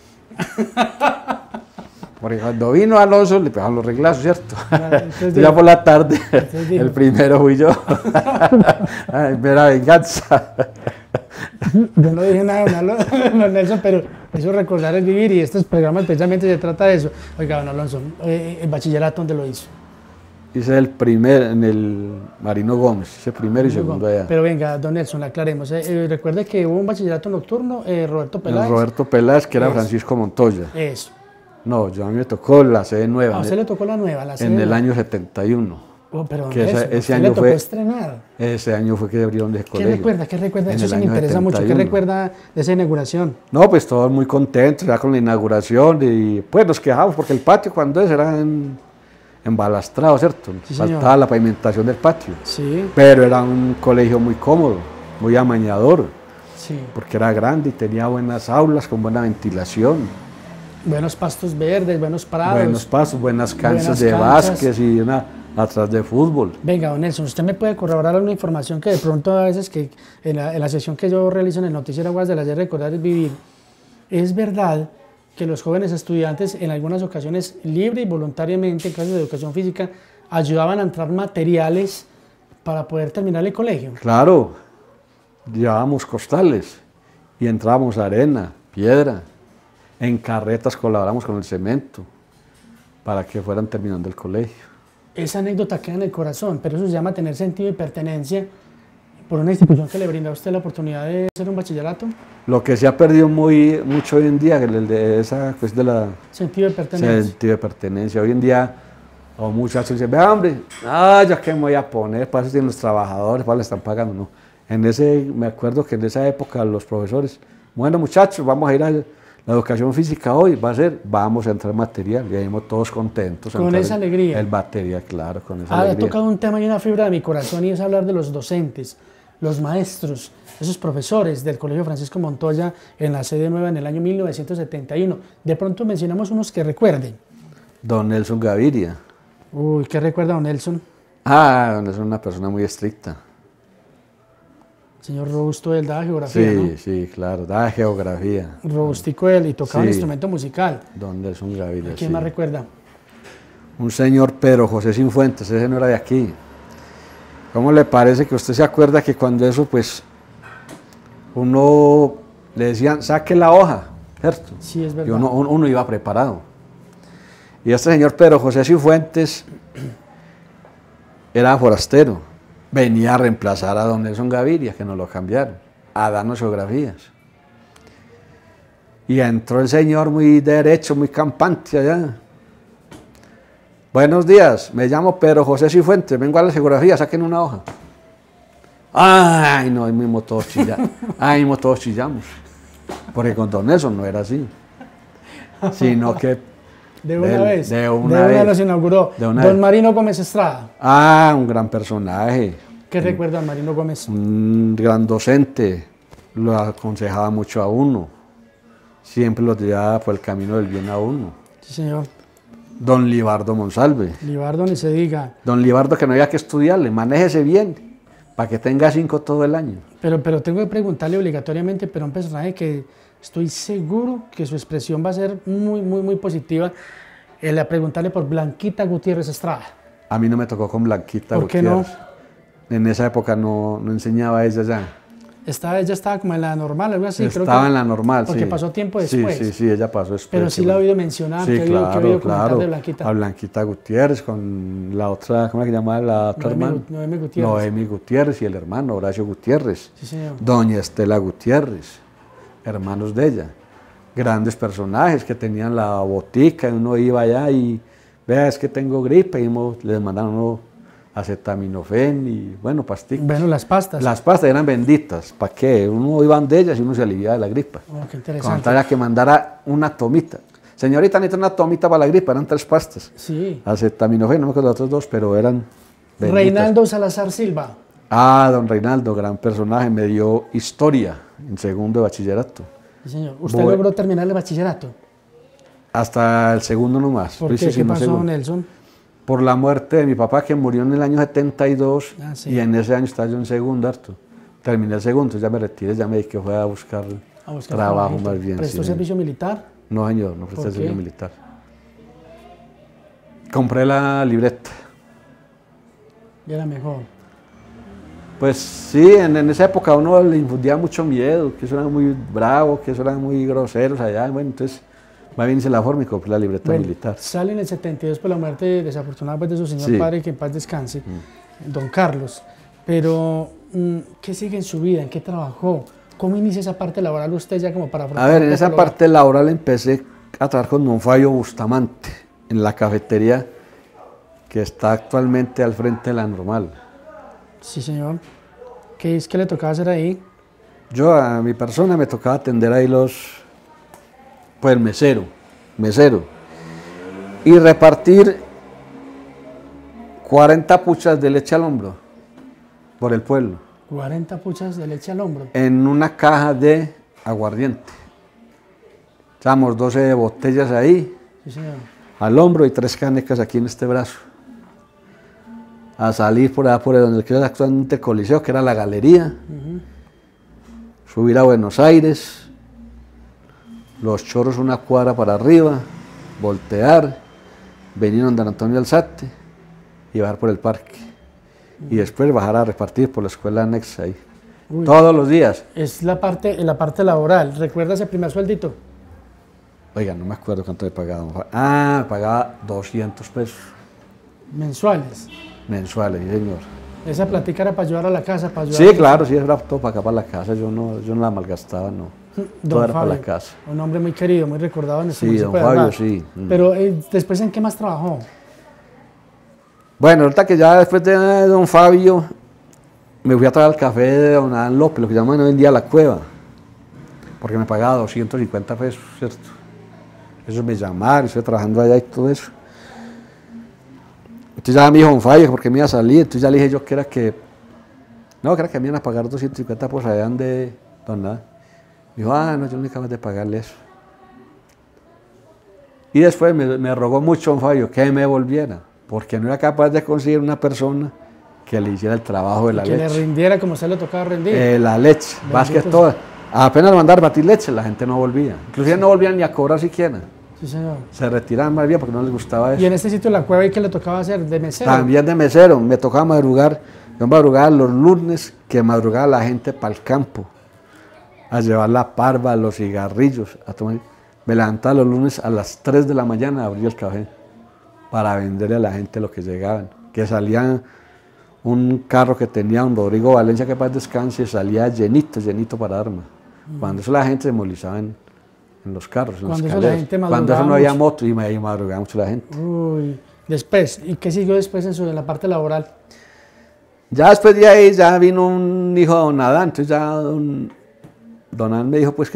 Speaker 3: Porque cuando vino Alonso le pegaron los reglazos, ¿cierto? Ya por la tarde, el primero fui yo. Ay, mera venganza.
Speaker 2: Yo no dije nada, don Nelson, pero eso recordar es vivir y estos programas precisamente se trata de eso. Oiga, don Alonso, ¿el bachillerato dónde lo hizo?
Speaker 3: hice el primer en el Marino Gómez, hice primero y segundo allá.
Speaker 2: Pero venga, don Nelson, aclaremos. Recuerde que hubo un bachillerato nocturno, Roberto
Speaker 3: El
Speaker 2: Peláez.
Speaker 3: Roberto Peláez, que era
Speaker 2: Eso.
Speaker 3: Francisco Montoya.
Speaker 2: Eso.
Speaker 3: No, yo a mí me tocó la sede nueva.
Speaker 2: A usted le tocó la nueva, la
Speaker 3: en
Speaker 2: sede
Speaker 3: el
Speaker 2: nueva.
Speaker 3: año 71.
Speaker 2: Oh, pero don
Speaker 3: que
Speaker 2: Nelson,
Speaker 3: ese
Speaker 2: usted
Speaker 3: año
Speaker 2: le tocó
Speaker 3: fue-
Speaker 2: estrenar.
Speaker 3: Ese año fue que abrieron ese
Speaker 2: ¿Qué
Speaker 3: colegio.
Speaker 2: recuerda? ¿Qué recuerda?
Speaker 3: En
Speaker 2: Eso
Speaker 3: el
Speaker 2: sí me
Speaker 3: año
Speaker 2: interesa mucho. ¿Qué
Speaker 3: 71.
Speaker 2: recuerda de esa inauguración?
Speaker 3: No, pues todos muy contentos ya con la inauguración y pues nos quejamos porque el patio cuando era embalastrado, ¿cierto?
Speaker 2: Sí, señor.
Speaker 3: Faltaba la pavimentación del patio,
Speaker 2: Sí,
Speaker 3: pero era un colegio muy cómodo, muy amañador,
Speaker 2: sí.
Speaker 3: porque era grande y tenía buenas aulas con buena ventilación,
Speaker 2: Buenos pastos verdes, buenos prados.
Speaker 3: buenos pasos, buenas canchas
Speaker 2: Buenas
Speaker 3: de
Speaker 2: canchas.
Speaker 3: básquet y una atrás de fútbol.
Speaker 2: Venga, don Nelson, ¿usted me puede corroborar alguna información que de pronto a veces que en la sesión que yo realizo en el Noticiero Aguas del Ayer Recordar es Vivir, es verdad que los jóvenes estudiantes en algunas ocasiones libre y voluntariamente, en casos de educación física, ayudaban a entrar materiales para poder terminar el colegio?
Speaker 3: Claro, llevábamos costales y entrábamos arena, piedra, en carretas colaboramos con el cemento para que fueran terminando el colegio.
Speaker 2: Esa anécdota queda en el corazón, pero eso se llama tener sentido de pertenencia por una institución que le brinda a usted la oportunidad de hacer un bachillerato.
Speaker 3: Lo que se ha perdido mucho hoy en día, el de esa pues de la
Speaker 2: Sentido de pertenencia.
Speaker 3: sentido de pertenencia. Hoy en día, los muchachos dicen, vea hombre, ya que me voy a poner, para eso tienen los trabajadores, para le están pagando. No. Me acuerdo que en esa época los profesores, bueno muchachos, vamos a ir a la educación física hoy, vamos a entrar material, y ahí íbamos todos contentos. a
Speaker 2: Con
Speaker 3: entrar
Speaker 2: esa alegría.
Speaker 3: El material, claro, con esa
Speaker 2: Ha
Speaker 3: alegría.
Speaker 2: tocado un tema y una fibra de mi corazón y es hablar de los docentes, los maestros, esos profesores del Colegio Francisco Montoya en la sede nueva en el año 1971. De pronto mencionamos unos que recuerden.
Speaker 3: Don Nelson Gaviria.
Speaker 2: Uy, ¿qué recuerda don Nelson?
Speaker 3: Don Nelson es una persona muy estricta.
Speaker 2: Señor robusto, él daba geografía,
Speaker 3: Sí, sí, claro, da geografía.
Speaker 2: ¿no? Robustico él y tocaba un
Speaker 3: Sí.
Speaker 2: instrumento musical.
Speaker 3: Don Nelson Gaviria,
Speaker 2: ¿Quién
Speaker 3: sí.
Speaker 2: más recuerda?
Speaker 3: Un señor Pedro José Cifuentes, ese no era de aquí. ¿Cómo le parece que usted se acuerda que cuando eso, pues, uno le decían, saque la hoja, ¿cierto?
Speaker 2: Sí, es
Speaker 3: Y
Speaker 2: verdad.
Speaker 3: uno iba preparado. Y este señor Pedro José Cifuentes era forastero. Venía a reemplazar a don Nelson Gaviria, que nos lo cambiaron, a darnos geografías. Y entró el señor muy derecho, muy campante allá. Buenos días, me llamo Pedro José Cifuentes, vengo a la geografía, saquen una hoja. Ay, no, ahí mismo todos chillamos. Ahí mismo todos chillamos. Porque con don Nelson no era así. Sino que
Speaker 2: De una vez.
Speaker 3: de una vez.
Speaker 2: nos inauguró.
Speaker 3: De una
Speaker 2: Don
Speaker 3: vez.
Speaker 2: Marino Gómez Estrada.
Speaker 3: un gran personaje,
Speaker 2: ¿Qué recuerda don Marino Gómez?
Speaker 3: un gran docente, lo aconsejaba mucho a uno, siempre lo llevaba por el camino del bien a uno.
Speaker 2: Sí, señor.
Speaker 3: Don Libardo Monsalve,
Speaker 2: Libardo, ni se diga.
Speaker 3: don Libardo que no había que estudiarle, manéjese bien, para que tenga 5 todo el año.
Speaker 2: Pero tengo que preguntarle obligatoriamente, pero un personaje que estoy seguro que su expresión va a ser muy, muy, muy positiva. A preguntarle por Blanquita Gutiérrez Estrada.
Speaker 3: A mí no me tocó con Blanquita
Speaker 2: ¿Por qué no?
Speaker 3: Gutiérrez. En esa época no enseñaba ella ya.
Speaker 2: Ella estaba como en la normal, algo así. creo
Speaker 3: Estaba
Speaker 2: que-
Speaker 3: en la normal,
Speaker 2: Porque
Speaker 3: sí.
Speaker 2: pasó tiempo
Speaker 3: Sí,
Speaker 2: después.
Speaker 3: sí, sí, ella pasó después.
Speaker 2: Pero sí la he oído mencionar,
Speaker 3: Sí,
Speaker 2: que he oído comentar de
Speaker 3: A
Speaker 2: Blanquita.
Speaker 3: Blanquita Gutiérrez con la otra, ¿cómo es que se llama la otra
Speaker 2: Noemi
Speaker 3: hermana?
Speaker 2: Noemi Gutiérrez.
Speaker 3: Noemi Gutiérrez y el hermano Horacio Gutiérrez.
Speaker 2: Sí, señor.
Speaker 3: Doña Estela Gutiérrez, hermanos de ella. Grandes personajes que tenían la botica, y uno iba allá y, vea, es que tengo gripe, y les mandaron uno acetaminofén y, bueno, pastillas.
Speaker 2: Bueno, las pastas.
Speaker 3: Las pastas eran benditas, ¿para qué? Uno iba de ellas y uno se aliviaba de la gripa.
Speaker 2: Oh, qué
Speaker 3: Con
Speaker 2: interesante.
Speaker 3: tal que mandara una tomita. Señorita, necesito una tomita para la gripa, eran 3 pastas.
Speaker 2: Sí.
Speaker 3: Acetaminofén, no me acuerdo de los otros 2, pero eran benditas.
Speaker 2: Reinaldo Salazar Silva.
Speaker 3: Don Reinaldo, gran personaje, me dio historia en segundo de bachillerato.
Speaker 2: Sí, señor. ¿Usted
Speaker 3: Bueno.
Speaker 2: logró terminar el bachillerato?
Speaker 3: Hasta el segundo nomás.
Speaker 2: ¿Por
Speaker 3: pues
Speaker 2: qué?
Speaker 3: sí, sí,
Speaker 2: ¿Qué
Speaker 3: no
Speaker 2: pasó,
Speaker 3: segundo.
Speaker 2: Nelson?
Speaker 3: Por la muerte de mi papá, que murió en el año 72,
Speaker 2: Ah, sí.
Speaker 3: y en ese año estaba yo en segundo, harto. Terminé el segundo, ya me retiré, ya me dediqué fue a buscar,
Speaker 2: A buscar
Speaker 3: trabajo
Speaker 2: trabajito.
Speaker 3: más bien.
Speaker 2: ¿Prestó
Speaker 3: sí.
Speaker 2: servicio militar?
Speaker 3: No, señor, no presté
Speaker 2: ¿Por
Speaker 3: servicio
Speaker 2: qué?
Speaker 3: militar. Compré la libreta.
Speaker 2: Ya era mejor.
Speaker 3: Pues sí, en esa época a uno le infundía mucho miedo, que eso era muy bravo, que eso eran muy groseros allá. Bueno, entonces Va bien, se la forma y compré la libreta
Speaker 2: Bueno,
Speaker 3: militar.
Speaker 2: sale en el 72 por la muerte desafortunada pues, de su señor
Speaker 3: Sí.
Speaker 2: padre, que en paz descanse, don Carlos. Pero, ¿qué sigue en su vida? ¿En qué trabajó? ¿Cómo inicia esa parte laboral usted ya como para
Speaker 3: A
Speaker 2: afrontar
Speaker 3: ver,
Speaker 2: un
Speaker 3: en
Speaker 2: poco
Speaker 3: esa
Speaker 2: lo-
Speaker 3: parte laboral empecé a trabajar con don Fabio Bustamante, en la cafetería que está actualmente al frente de la Normal.
Speaker 2: Sí, señor. ¿Qué es que le tocaba hacer ahí?
Speaker 3: Yo a mi persona me tocaba atender ahí pues el mesero, y repartir 40 puchas de leche al hombro por el pueblo,
Speaker 2: 40 puchas de leche al hombro.
Speaker 3: en una caja de aguardiente. Echamos 12 botellas ahí,
Speaker 2: Sí, señor.
Speaker 3: al hombro y 3 canecas aquí en este brazo. A salir por allá, por donde queda actualmente el Coliseo, que era la galería, subir a Buenos Aires, Los Chorros una cuadra para arriba, voltear, venir a Don Antonio Alzate y bajar por el parque. Y después bajar a repartir por la escuela anexa ahí.
Speaker 2: Uy.
Speaker 3: Todos los días.
Speaker 2: Es la parte laboral. ¿Recuerda ese primer sueldito?
Speaker 3: Oiga, no me acuerdo cuánto me pagaba. Ah, me pagaba 200 pesos
Speaker 2: Mensuales.
Speaker 3: mensuales, sí, señor.
Speaker 2: Esa platica era para ayudar a la casa, para ayudar
Speaker 3: Sí,
Speaker 2: a-
Speaker 3: claro, sí, era todo para acá, para la casa. Yo no la malgastaba, no. Todo
Speaker 2: Don
Speaker 3: era para la
Speaker 2: Fabio,
Speaker 3: casa.
Speaker 2: un hombre muy querido, muy recordado en este
Speaker 3: Sí,
Speaker 2: municipio
Speaker 3: don
Speaker 2: de
Speaker 3: Fabio,
Speaker 2: Armada.
Speaker 3: sí.
Speaker 2: Pero después, ¿en qué más trabajó?
Speaker 3: Bueno, ahorita que ya después de don Fabio, me fui a traer al café de don Adán López, lo que llaman hoy en día La Cueva, porque me pagaba 250 pesos, ¿cierto? Eso me llamaron, estoy trabajando allá y todo eso. Entonces ya me dijo don Fabio, porque me iba a salir, entonces ya le dije yo que era que me iban a pagar 250 por allá de don Adán. Me dijo, no, yo no soy capaz de pagarle eso. Y después me rogó mucho don Fabio que me volviera, porque no era capaz de conseguir una persona que le hiciera el trabajo de la
Speaker 2: Que le
Speaker 3: leche.
Speaker 2: rindiera como se le tocaba rendir.
Speaker 3: La leche, más que
Speaker 2: Bendito
Speaker 3: todo. Apenas mandar a batir leche, la gente no volvía. Inclusive no volvían ni a cobrar siquiera.
Speaker 2: Sí, señor.
Speaker 3: Se retiraban más bien porque no les gustaba
Speaker 2: Y
Speaker 3: eso.
Speaker 2: en este sitio de la cueva, ¿y qué le tocaba hacer? ¿De mesero?
Speaker 3: También de mesero, me tocaba madrugar. Yo madrugaba los lunes, que madrugaba la gente para el campo, a llevar la parva, los cigarrillos, a tomar. Me levantaba los lunes a las 3 de la mañana a abrir el café para venderle a la gente lo que llegaban. Que salía un carro que tenía un Rodrigo Valencia, que paz descanse, salía llenito para arma. Cuando eso la gente se movilizaba en los carros, en
Speaker 2: Cuando
Speaker 3: los
Speaker 2: eso la
Speaker 3: caleros.
Speaker 2: gente
Speaker 3: Cuando eso
Speaker 2: madrugaba
Speaker 3: no había
Speaker 2: mucho.
Speaker 3: moto y me madrugaba mucho la gente.
Speaker 2: Uy. Después, ¿y qué siguió después en la parte laboral?
Speaker 3: Ya después de ahí ya vino un hijo de don Adán, entonces ya don Adán me dijo pues que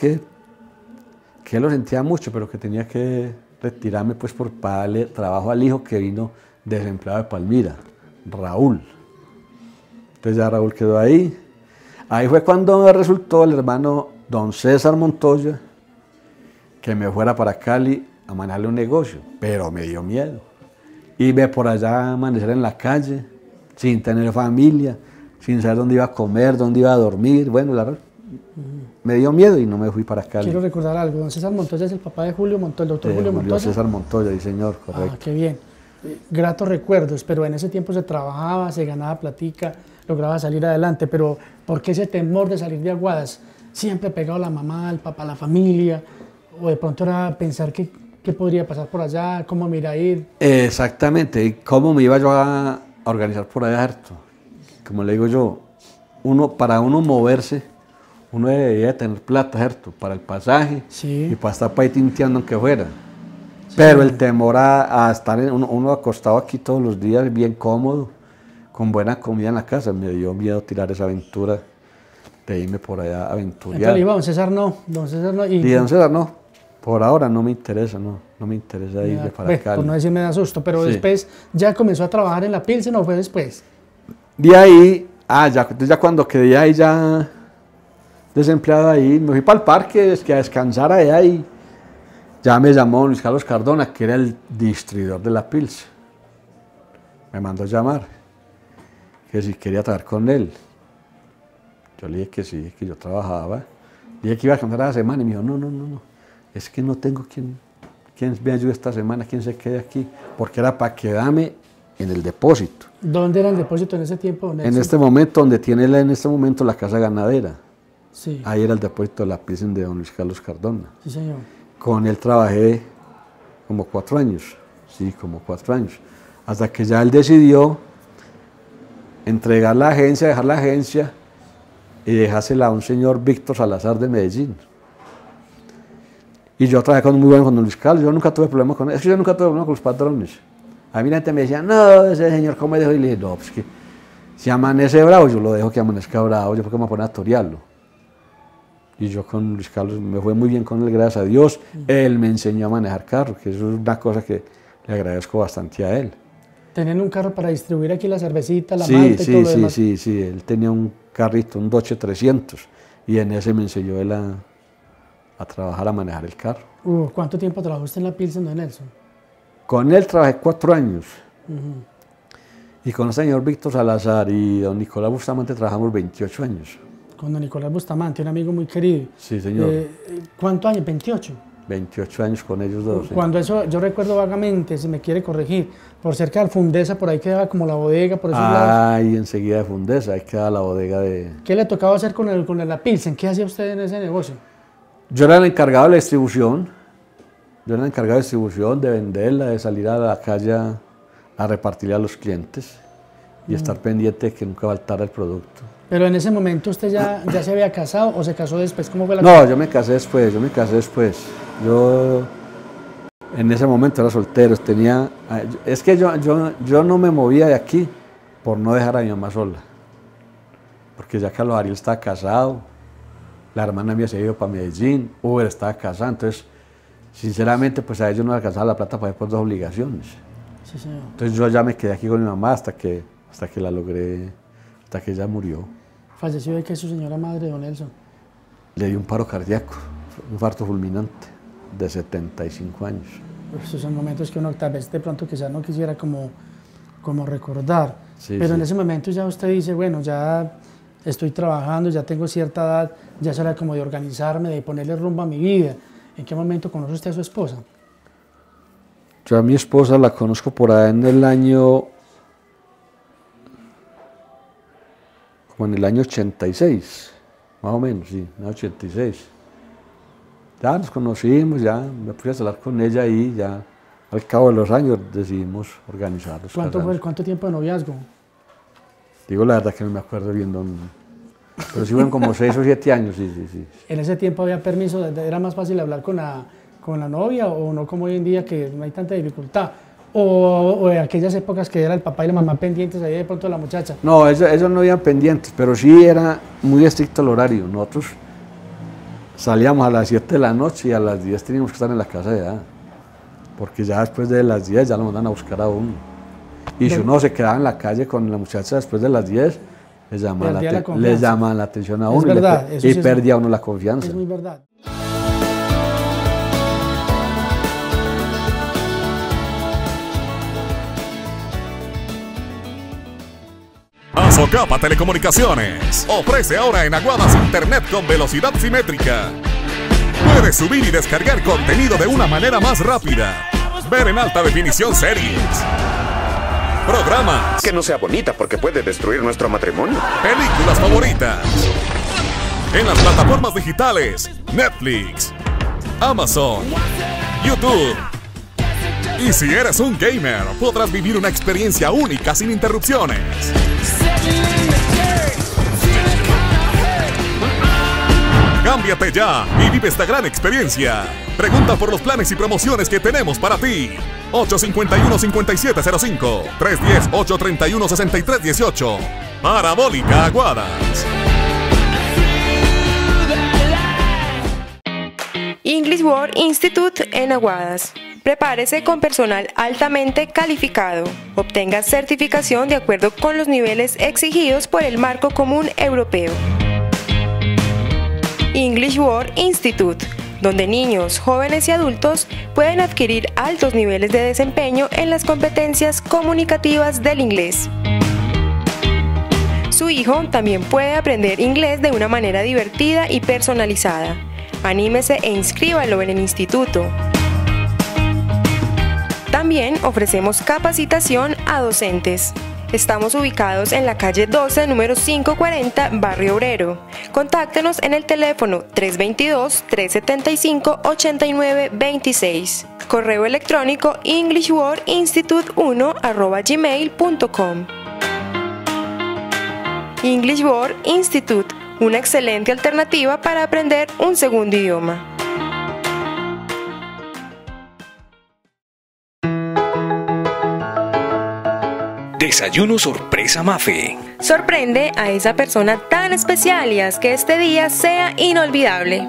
Speaker 3: él lo sentía mucho, pero que tenía que retirarme pues por darle trabajo al hijo que vino desempleado de Palmira, Raúl. Entonces ya Raúl quedó ahí. Ahí fue cuando me resultó el hermano don César Montoya que me fuera para Cali a manejarle un negocio, pero me dio miedo. Irme por allá a amanecer en la calle, sin tener familia, sin saber dónde iba a comer, dónde iba a dormir. Bueno, me dio miedo y no me fui para Cali.
Speaker 2: Quiero recordar algo. Don César Montoya es el papá de Julio Montoya, el doctor Julio
Speaker 3: Julio
Speaker 2: Montoya.
Speaker 3: César Montoya, sí señor, correcto.
Speaker 2: Ah, qué bien. Gratos recuerdos, pero en ese tiempo se trabajaba, se ganaba platica, lograba salir adelante, pero ¿por qué ese temor de salir de Aguadas? Siempre pegado a la mamá, al papá, a la familia, o de pronto era pensar qué podría pasar por allá, cómo me iba a ir.
Speaker 3: Exactamente, y cómo me iba yo a organizar por allá, harto. Como le digo yo, para uno moverse, uno debería tener plata, ¿cierto? Para el pasaje
Speaker 2: Sí.
Speaker 3: y para estar para ahí tinteando aunque fuera. Pero el temor a estar uno acostado aquí todos los días, bien cómodo, con buena comida en la casa, me dio miedo tirar esa aventura de irme por allá a
Speaker 2: Entonces
Speaker 3: aventurear.
Speaker 2: le iba don César no.
Speaker 3: Y don César, no, por ahora no me interesa, no me interesa irme para
Speaker 2: Bueno,
Speaker 3: Cali.
Speaker 2: por no decir me da susto, pero
Speaker 3: Sí.
Speaker 2: después ya comenzó a trabajar en la Pilsen, ¿o fue después?
Speaker 3: De ahí, entonces ya cuando quedé ahí ya desempleado ahí, me fui para el parque a descansar allá y ya me llamó Luis Carlos Cardona, que era el distribuidor de la Pils. Me mandó a llamar, que si quería trabajar con él. Yo le dije que sí, que yo trabajaba. Le dije que iba a descansar a la semana y me dijo, no, es que no tengo quien me ayude esta semana, quien se quede aquí, porque era para quedarme en el depósito.
Speaker 2: ¿Dónde era el depósito en ese tiempo? don
Speaker 3: En
Speaker 2: Nelson?
Speaker 3: este momento, donde tiene en este momento la casa ganadera,
Speaker 2: Sí,
Speaker 3: ahí era el depósito de la Pilsen de don Luis Carlos Cardona.
Speaker 2: sí señor.
Speaker 3: Con él trabajé como 4 años, sí, como 4 años, hasta que ya él decidió entregar la agencia, dejar la agencia y dejársela a un señor Víctor Salazar de Medellín. Y yo trabajé con muy bueno con don Luis Carlos, yo nunca tuve problemas con él, es que yo nunca tuve problemas con los patrones. A mí la gente me decía, no, ese señor, ¿cómo me dejó? Y le dije, no, pues que si amanece bravo, yo lo dejo que amanezca bravo, yo porque me voy a poner a torearlo. Y yo con Luis Carlos me fue muy bien con él, gracias a Dios. Él me enseñó a manejar carro, que eso es una cosa que le agradezco bastante a él.
Speaker 2: ¿Tenían un carro para distribuir aquí la cervecita, la malta y todo lo demás?
Speaker 3: Sí, él tenía un carrito, un Dodge 300, y en ese me enseñó él a trabajar, a manejar el carro.
Speaker 2: ¿Cuánto tiempo trabajó usted en la Pilsen, don Nelson?
Speaker 3: Con él trabajé 4 años. Y con el señor Víctor Salazar y don Nicolás Bustamante trabajamos 28 años.
Speaker 2: Con don Nicolás Bustamante, un amigo muy querido.
Speaker 3: Sí, señor.
Speaker 2: ¿Cuántos años? 28.
Speaker 3: 28 años con ellos dos.
Speaker 2: Cuando eso, yo recuerdo vagamente, si me quiere corregir, por cerca de Fundesa, por ahí quedaba como la bodega, por esos lados.
Speaker 3: Y enseguida de Fundesa, ahí queda la bodega de...
Speaker 2: ¿Qué le tocaba hacer con la Pilsen? ¿Qué hacía usted en ese negocio?
Speaker 3: Yo era el encargado de la distribución. Yo era el encargado de distribución, de venderla, de salir a la calle a repartirla a los clientes y estar pendiente de que nunca faltara el producto.
Speaker 2: Pero en ese momento usted ya se había casado o se casó después, ¿cómo fue la
Speaker 3: cosa? No, yo me casé después, Yo en ese momento era soltero, es que yo no me movía de aquí por no dejar a mi mamá sola. Porque ya Carlos Ariel estaba casado, la hermana mía se había ido para Medellín, Uber estaba casado, entonces sinceramente pues a ellos no alcanzaba la plata para ir por 2 obligaciones.
Speaker 2: Sí, señor.
Speaker 3: Entonces yo ya me quedé aquí con mi mamá hasta que la logré, hasta que ella murió.
Speaker 2: ¿Falleció de qué su señora madre, don Nelson?
Speaker 3: Le dio un paro cardíaco, un infarto fulminante de 75 años.
Speaker 2: Esos son momentos que uno tal vez de pronto quizás no quisiera como recordar. Sí, pero sí. En ese momento ya usted dice, bueno, ya estoy trabajando, ya tengo cierta edad, ya es hora como de organizarme, de ponerle rumbo a mi vida. ¿En qué momento conoce usted a su esposa?
Speaker 3: Yo a mi esposa la conozco por ahí en el año 86, más o menos, sí, en el 86. Ya nos conocimos, ya me fui a hablar con ella y ya al cabo de los años decidimos organizarnos.
Speaker 2: ¿Cuánto tiempo de noviazgo?
Speaker 3: Digo la verdad que no me acuerdo bien, pero sí fueron como 6 o 7 años, sí.
Speaker 2: ¿En ese tiempo había permiso? ¿Era más fácil hablar con la novia o no como hoy en día que no hay tanta dificultad? ¿O en aquellas épocas que era el papá y la mamá pendientes ahí de pronto de la muchacha?
Speaker 3: No, eso no habían pendientes, pero sí era muy estricto el horario. Nosotros salíamos a las 7 de la noche y a las 10 teníamos que estar en la casa ya, porque ya después de las 10 ya lo mandan a buscar a uno. Y si uno se quedaba en la calle con la muchacha después de les llamaban la atención a uno y perdía uno la confianza.
Speaker 2: Es muy verdad.
Speaker 4: Azocapa Telecomunicaciones ofrece ahora en Aguadas internet con velocidad simétrica. Puedes subir y descargar contenido de una manera más rápida, ver en alta definición series, programas,
Speaker 5: que no sea bonita porque puede destruir nuestro matrimonio,
Speaker 4: películas favoritas, en las plataformas digitales Netflix, Amazon, YouTube. Y si eres un gamer, podrás vivir una experiencia única sin interrupciones. Cámbiate ya y vive esta gran experiencia. Pregunta por los planes y promociones que tenemos para ti. 851-5705, 310-831-6318. Parabólica Aguadas.
Speaker 6: English World Institute en Aguadas. Prepárese con personal altamente calificado. Obtenga certificación de acuerdo con los niveles exigidos por el Marco Común Europeo. English World Institute, donde niños, jóvenes y adultos pueden adquirir altos niveles de desempeño en las competencias comunicativas del inglés. Su hijo también puede aprender inglés de una manera divertida y personalizada. Anímese e inscríbalo en el instituto. También ofrecemos capacitación a docentes. Estamos ubicados en la calle 12, número 540, Barrio Obrero. Contáctenos en el teléfono 322-375-8926. Correo electrónico englishwordinstitute1@gmail.com. English Word Institute, una excelente alternativa para aprender un segundo idioma.
Speaker 7: Desayuno sorpresa Mafe.
Speaker 6: Sorprende a esa persona tan especial y haz que este día sea inolvidable.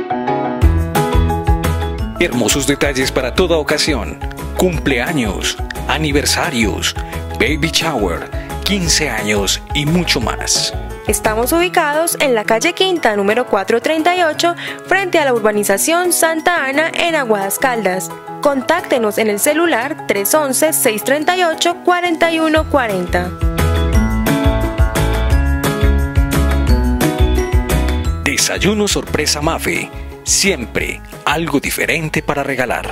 Speaker 7: Hermosos detalles para toda ocasión. Cumpleaños, aniversarios, baby shower, 15 años y mucho más.
Speaker 6: Estamos ubicados en la calle Quinta, número 438, frente a la urbanización Santa Ana en Aguadas Caldas. Contáctenos en el celular 311-638-4140.
Speaker 7: Desayuno sorpresa Mafe. Siempre algo diferente para regalar.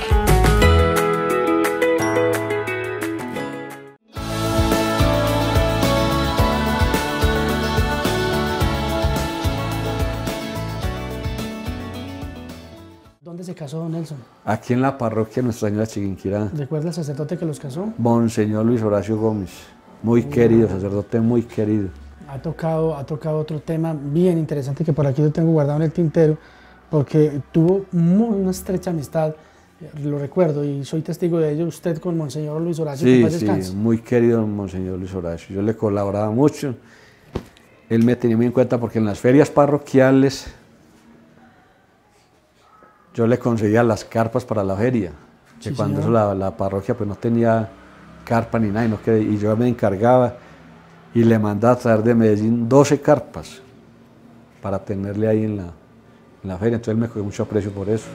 Speaker 2: ¿Dónde se casó don Nelson?
Speaker 3: Aquí en la parroquia Nuestra Señora de Chiquinquirá.
Speaker 2: ¿Recuerda el sacerdote que los casó?
Speaker 3: Monseñor Luis Horacio Gómez, muy querido, sacerdote muy querido.
Speaker 2: Ha tocado otro tema bien interesante que por aquí lo tengo guardado en el tintero, porque tuvo una estrecha amistad, lo recuerdo y soy testigo de ello, usted con Monseñor Luis Horacio.
Speaker 3: Sí, sí, muy querido Monseñor Luis Horacio. Yo le colaboraba mucho, él me tenía muy en cuenta porque en las ferias parroquiales yo le conseguía las carpas para la feria, que
Speaker 2: Sí,
Speaker 3: cuando
Speaker 2: señor.
Speaker 3: eso la parroquia pues no tenía carpa ni nada, y yo me encargaba y le mandaba a traer de Medellín 12 carpas para tenerle ahí en la feria, entonces él me cogió mucho aprecio por eso.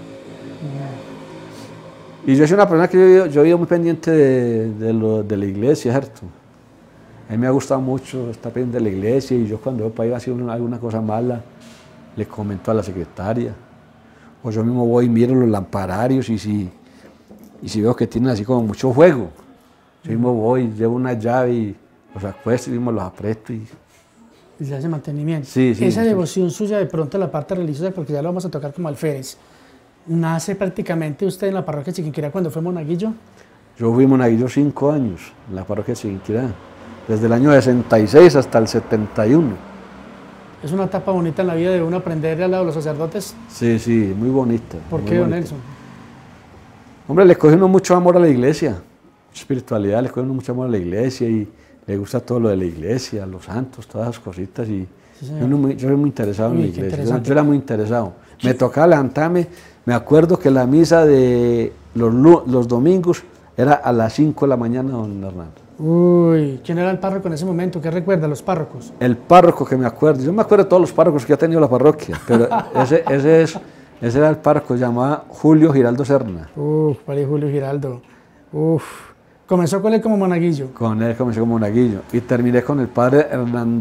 Speaker 3: Y yo soy una persona que yo he ido muy pendiente de la iglesia, ¿cierto? A mí me ha gustado mucho estar pendiente de la iglesia y yo cuando veo para ir a hacer alguna cosa mala, le comento a la secretaria. O yo mismo voy y miro los lampararios y si veo que tienen así como mucho fuego, yo mismo voy, llevo una llave y los acuesto y mismo los aprieto. Y
Speaker 2: se hace mantenimiento.
Speaker 3: Sí, sí,
Speaker 2: Esa
Speaker 3: sí.
Speaker 2: devoción suya de pronto a la parte religiosa, porque ya lo vamos a tocar como alférez, ¿nace prácticamente usted en la parroquia de Chiquinquirá cuando fue monaguillo?
Speaker 3: Yo fui monaguillo 5 años en la parroquia de Chiquinquirá, desde el año 66 hasta el 71.
Speaker 2: Es una etapa bonita en la vida de uno aprender al lado de los sacerdotes.
Speaker 3: Sí, sí, muy bonita.
Speaker 2: ¿Por
Speaker 3: muy
Speaker 2: qué, don
Speaker 3: bonita.
Speaker 2: Nelson?
Speaker 3: Hombre, le coge uno mucho amor a la iglesia, espiritualidad, le coge uno mucho amor a la iglesia y le gusta todo lo de la iglesia, los santos, todas esas cositas. Y
Speaker 2: Sí, señor.
Speaker 3: yo era muy interesado en
Speaker 2: Uy,
Speaker 3: la
Speaker 2: qué
Speaker 3: iglesia,
Speaker 2: interesante.
Speaker 3: yo era muy interesado. Me tocaba levantarme, me acuerdo que la misa de los domingos era a las 5 de la mañana, don Hernando.
Speaker 2: Uy, ¿quién era el párroco en ese momento? ¿Qué recuerda los párrocos?
Speaker 3: El párroco que me acuerdo, yo me acuerdo de todos los párrocos que ha tenido la parroquia, pero ese era el párroco, se llamaba Julio Giraldo Serna.
Speaker 2: Padre Julio Giraldo. Comenzó con él como monaguillo.
Speaker 3: Con él comencé como monaguillo y terminé con el padre Hernán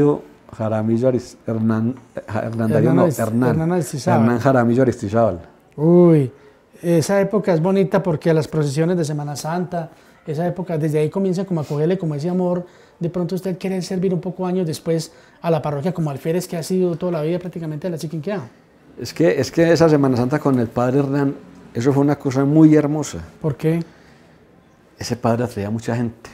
Speaker 3: Jaramillo Aristizábal.
Speaker 2: Uy, esa época es bonita porque las procesiones de Semana Santa, esa época, desde ahí comienza como a cogerle como ese amor. De pronto usted quiere servir un poco años después a la parroquia como alférez que ha sido toda la vida prácticamente de la Chiquinquirá.
Speaker 3: Es que esa Semana Santa con el padre Hernán, eso fue una cosa muy hermosa.
Speaker 2: ¿Por qué?
Speaker 3: Ese padre atraía a mucha gente.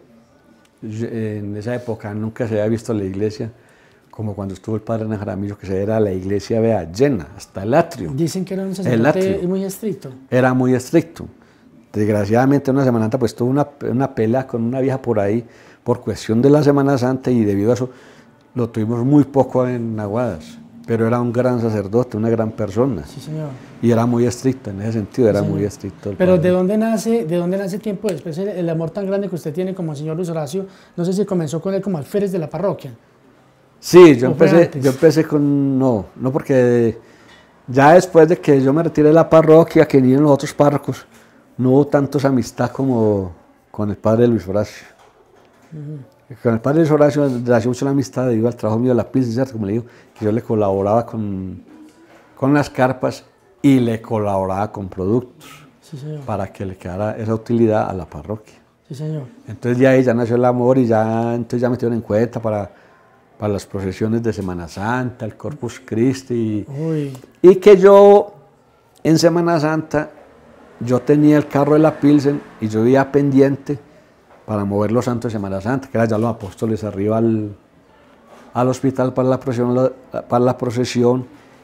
Speaker 3: En esa época nunca se había visto la iglesia como cuando estuvo el padre Hernán Jaramillo, que era la iglesia llena, hasta el atrio.
Speaker 2: Dicen que era un sacerdote muy estricto.
Speaker 3: Era muy estricto. Desgraciadamente en una Semana Santa pues tuvo una pelea con una vieja por ahí por cuestión de la Semana Santa y debido a eso lo tuvimos muy poco en Aguadas. Pero era un gran sacerdote, una gran persona.
Speaker 2: Sí, señor.
Speaker 3: Y era muy estricto, en ese sentido era
Speaker 2: Sí,
Speaker 3: muy
Speaker 2: señor.
Speaker 3: estricto.
Speaker 2: Pero
Speaker 3: padre.
Speaker 2: ¿de dónde nace tiempo después el amor tan grande que usted tiene como el señor Luis Horacio? No sé si comenzó con él como alférez de la parroquia.
Speaker 3: Sí, yo
Speaker 2: ¿O fue antes?
Speaker 3: empecé con... No porque ya después de que yo me retiré de la parroquia, que ni en los otros párrocos, no hubo tantos amistad como con el padre Luis Horacio. Con el padre Luis Horacio le hacía mucho la amistad debido al trabajo mío de la pizza, ¿cierto? Como le digo, que yo le colaboraba con las carpas y le colaboraba con productos
Speaker 2: Sí, señor.
Speaker 3: para que le quedara esa utilidad a la parroquia.
Speaker 2: Sí, señor.
Speaker 3: Entonces de ahí ya nació el amor y ya, entonces ya me metieron en cuenta para las procesiones de Semana Santa, el Corpus Christi.
Speaker 2: Uy.
Speaker 3: Y que yo en Semana Santa, yo tenía el carro de la Pilsen y yo iba pendiente para mover los santos de Semana Santa, que eran ya los apóstoles arriba al hospital para la procesión,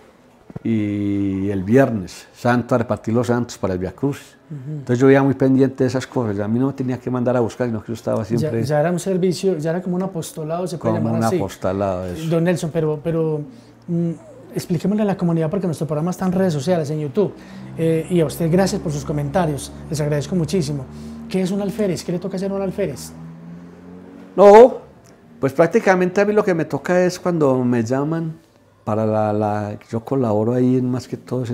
Speaker 3: y el viernes santo a repartir los santos para el Via Crucis. Entonces yo iba muy pendiente de esas cosas, a mí no me tenía que mandar a buscar, sino que yo estaba siempre...
Speaker 2: Ya era un servicio, ya era como un apostolado, se puede llamar así.
Speaker 3: Como un apostolado, eso.
Speaker 2: Don Nelson, pero expliquémosle a la comunidad, porque nuestro programa está en redes sociales, en YouTube, y a usted gracias por sus comentarios, les agradezco muchísimo. ¿Qué es un alférez? ¿Qué le toca hacer a un alférez?
Speaker 3: No, pues prácticamente a mí lo que me toca es cuando me llaman para yo colaboro ahí más que todo es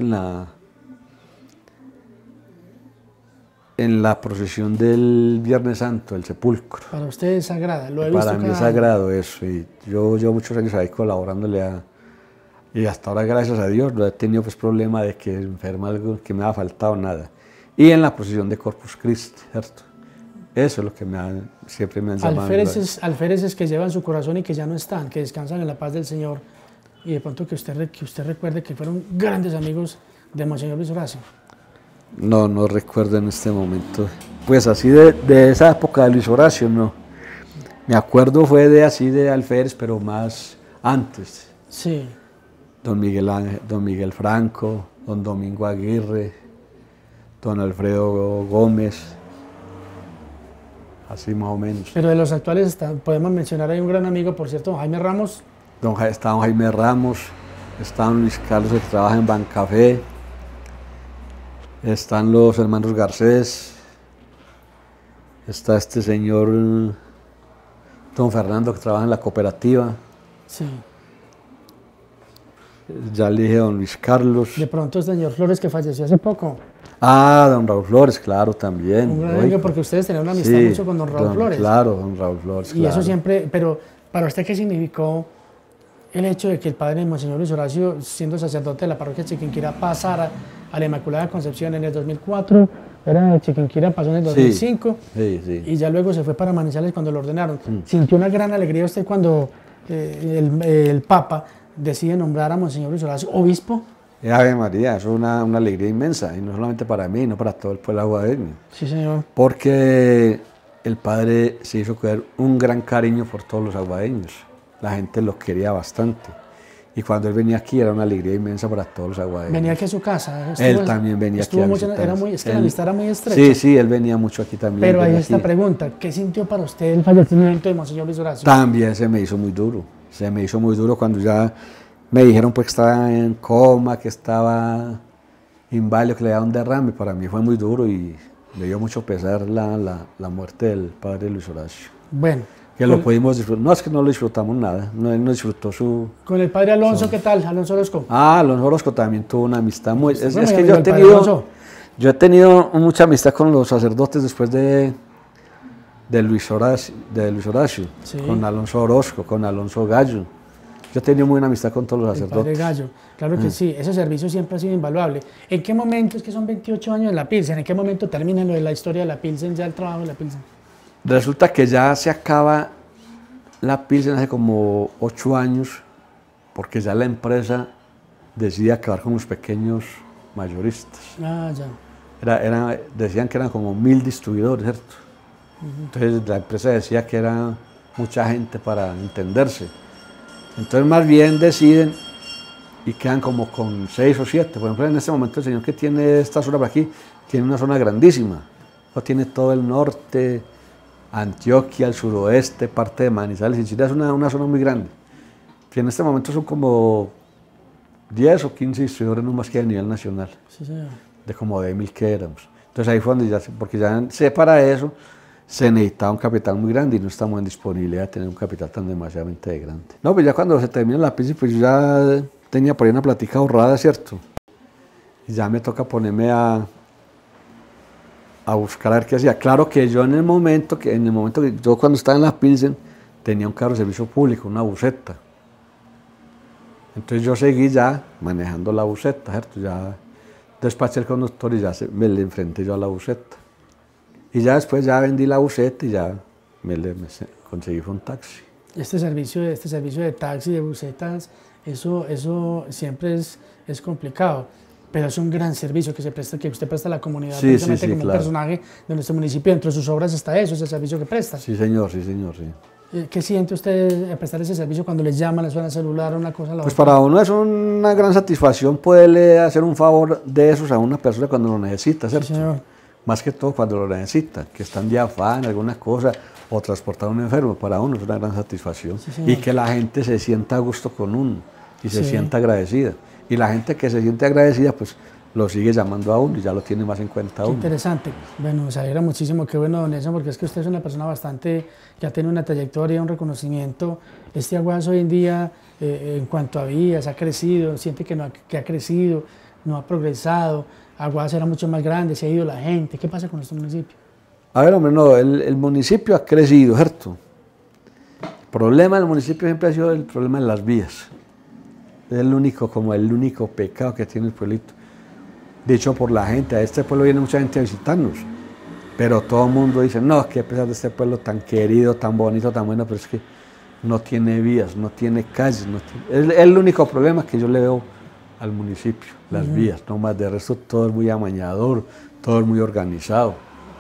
Speaker 3: en la procesión del Viernes Santo, el sepulcro.
Speaker 2: Para usted es sagrada, lo he visto.
Speaker 3: Para mí es sagrado eso, y yo llevo muchos años ahí colaborándole y hasta ahora, gracias a Dios, no he tenido pues problema de que enferma algo, que me ha faltado nada. Y en la procesión de Corpus Christi, ¿cierto? Eso es lo que siempre me han llamado.
Speaker 2: Alféreces que llevan su corazón y que ya no están, que descansan en la paz del Señor, y de pronto que usted recuerde que fueron grandes amigos de Monseñor Luis Horacio.
Speaker 3: No recuerdo en este momento. Pues así de esa época de Luis Horacio, no. Me acuerdo fue de alférez, pero más antes.
Speaker 2: Sí.
Speaker 3: Don Miguel Franco, don Domingo Aguirre, don Alfredo Gómez, así más o menos.
Speaker 2: Pero de los actuales podemos mencionar, hay un gran amigo, por cierto, Jaime Ramos.
Speaker 3: Está don Jaime Ramos, está don Luis Carlos, que trabaja en Bancafé, están los hermanos Garcés, está este señor don Fernando, que trabaja en la cooperativa.
Speaker 2: Sí.
Speaker 3: Ya le dije don Luis Carlos.
Speaker 2: De pronto el señor Flores, que falleció hace poco.
Speaker 3: Ah, don Raúl Flores, claro, también.
Speaker 2: Un gran amigo, porque ustedes tenían una amistad mucho con don Raúl Flores.
Speaker 3: Claro, don Raúl Flores,
Speaker 2: y eso siempre, pero para usted, ¿qué significó el hecho de que el padre Monseñor Luis Horacio, siendo sacerdote de la parroquia de Chiquinquirá, pasara a la Inmaculada Concepción en el 2004? Era de Chiquinquirá, pasó en el 2005,
Speaker 3: sí.
Speaker 2: Y ya luego se fue para Manizales cuando lo ordenaron. ¿Sintió una gran alegría usted cuando el Papa decide nombrar a Monseñor Luis Horacio obispo?
Speaker 3: Ave María, eso es una alegría inmensa, y no solamente para mí, no para todo el pueblo aguadeño.
Speaker 2: Sí, señor.
Speaker 3: Porque el padre se hizo coger un gran cariño por todos los aguadeños. La gente lo quería bastante. Y cuando él venía aquí era una alegría inmensa para todos los aguadeños.
Speaker 2: ¿Venía aquí a su casa?
Speaker 3: Él también venía aquí a visitarnos.
Speaker 2: Es que la amistad era muy estrecha.
Speaker 3: Sí, él venía mucho aquí también.
Speaker 2: Pero ahí esta pregunta, ¿qué sintió para usted el fallecimiento de Monseñor Luis Horacio?
Speaker 3: También se me hizo muy duro cuando ya me dijeron pues que estaba en coma, que estaba inválido, que le daba un derrame. Para mí fue muy duro y me dio mucho pesar la muerte del padre Luis Horacio.
Speaker 2: Bueno.
Speaker 3: Que lo pudimos disfrutar. No, es que no lo disfrutamos nada. Él no disfrutó su...
Speaker 2: Con el padre Alonso, ¿qué tal? Alonso Orozco.
Speaker 3: Alonso Orozco también tuvo una amistad muy... Es que yo he tenido mucha amistad con los sacerdotes después de Luis Horacio, sí. Con Alonso Orozco, con Alonso Gallo. Yo he tenido muy buena amistad con todos los sacerdotes.
Speaker 2: El padre Gallo, claro que sí, ese servicio siempre ha sido invaluable. ¿En qué momento, es que son 28 años en la Pilsen, en qué momento termina lo de la historia de la Pilsen, ya el trabajo de la Pilsen?
Speaker 3: Resulta que ya se acaba la Pilsen hace como 8 años, porque ya la empresa decide acabar con los pequeños mayoristas.
Speaker 2: Ah, ya.
Speaker 3: Decían que eran como 1000 distribuidores, ¿cierto? Entonces la empresa decía que era mucha gente para entenderse. Entonces más bien deciden y quedan como con 6 o 7. Por ejemplo, en este momento el señor que tiene esta zona por aquí, tiene una zona grandísima. No tiene todo el norte, Antioquia, el suroeste, parte de Manizales, en Chile es una zona muy grande. Y en este momento son como 10 o 15 distribuidores no más que a nivel nacional,
Speaker 2: sí, señor.
Speaker 3: De como de 1000 que éramos. Entonces ahí fue donde porque ya para eso se necesitaba un capital muy grande y no estamos en disponibilidad de tener un capital tan demasiadamente grande. No, pues ya cuando se termina la Pilsen, pues yo ya tenía por ahí una platica ahorrada, ¿cierto? Y ya me toca ponerme a buscar a ver qué hacía. Claro que yo en el momento que yo cuando estaba en la Pilsen tenía un carro de servicio público, una buseta. Entonces yo seguí ya manejando la buseta, ¿cierto? Ya despaché el conductor y ya me le enfrenté yo a la buseta. Y ya después ya vendí la buseta y ya conseguí un taxi.
Speaker 2: Este servicio de taxi, de busetas, eso siempre es complicado, pero es un gran servicio que usted presta a la comunidad,
Speaker 3: Sí,
Speaker 2: precisamente
Speaker 3: sí,
Speaker 2: como
Speaker 3: claro.
Speaker 2: un personaje de nuestro municipio. Dentro de sus obras está eso, es el servicio que presta.
Speaker 3: Sí, señor, sí, señor, sí.
Speaker 2: ¿Qué siente usted al prestar ese servicio cuando les llaman, les suena el celular, una cosa a la
Speaker 3: Pues
Speaker 2: otra?
Speaker 3: para uno es una gran satisfacción poderle hacer un favor de esos a una persona cuando lo necesita, ¿cierto?
Speaker 2: Sí, señor.
Speaker 3: Más que todo cuando lo necesita, que están de afán, alguna cosa, o transportar a un enfermo, para uno es una gran satisfacción.
Speaker 2: Sí, señor.
Speaker 3: Y que la gente se sienta a gusto con uno y se
Speaker 2: Sí.
Speaker 3: sienta agradecida. Y la gente que se siente agradecida, pues lo sigue llamando a uno y ya lo tiene más en cuenta a
Speaker 2: Qué
Speaker 3: uno.
Speaker 2: interesante. Bueno, nos alegra muchísimo. Qué bueno, don Nelson, porque es que usted es una persona bastante, que ha tenido una trayectoria, un reconocimiento. Este Aguadas hoy en día, en cuanto a vías, ha crecido, siente que ha crecido, no ha progresado. Aguadas era mucho más grande, se ha ido la gente. ¿Qué pasa con nuestro municipio?
Speaker 3: A ver, hombre, no, el municipio ha crecido, ¿cierto? El problema del municipio siempre ha sido el problema de las vías. Es el único pecado que tiene el pueblito. Dicho por la gente, a este pueblo viene mucha gente a visitarnos, pero todo el mundo dice, no, que a pesar de este pueblo tan querido, tan bonito, tan bueno, pero es que no tiene vías, no tiene calles. Es el único problema que yo le veo al municipio, las vías, no más. De resto todo es muy amañador, todo es muy organizado.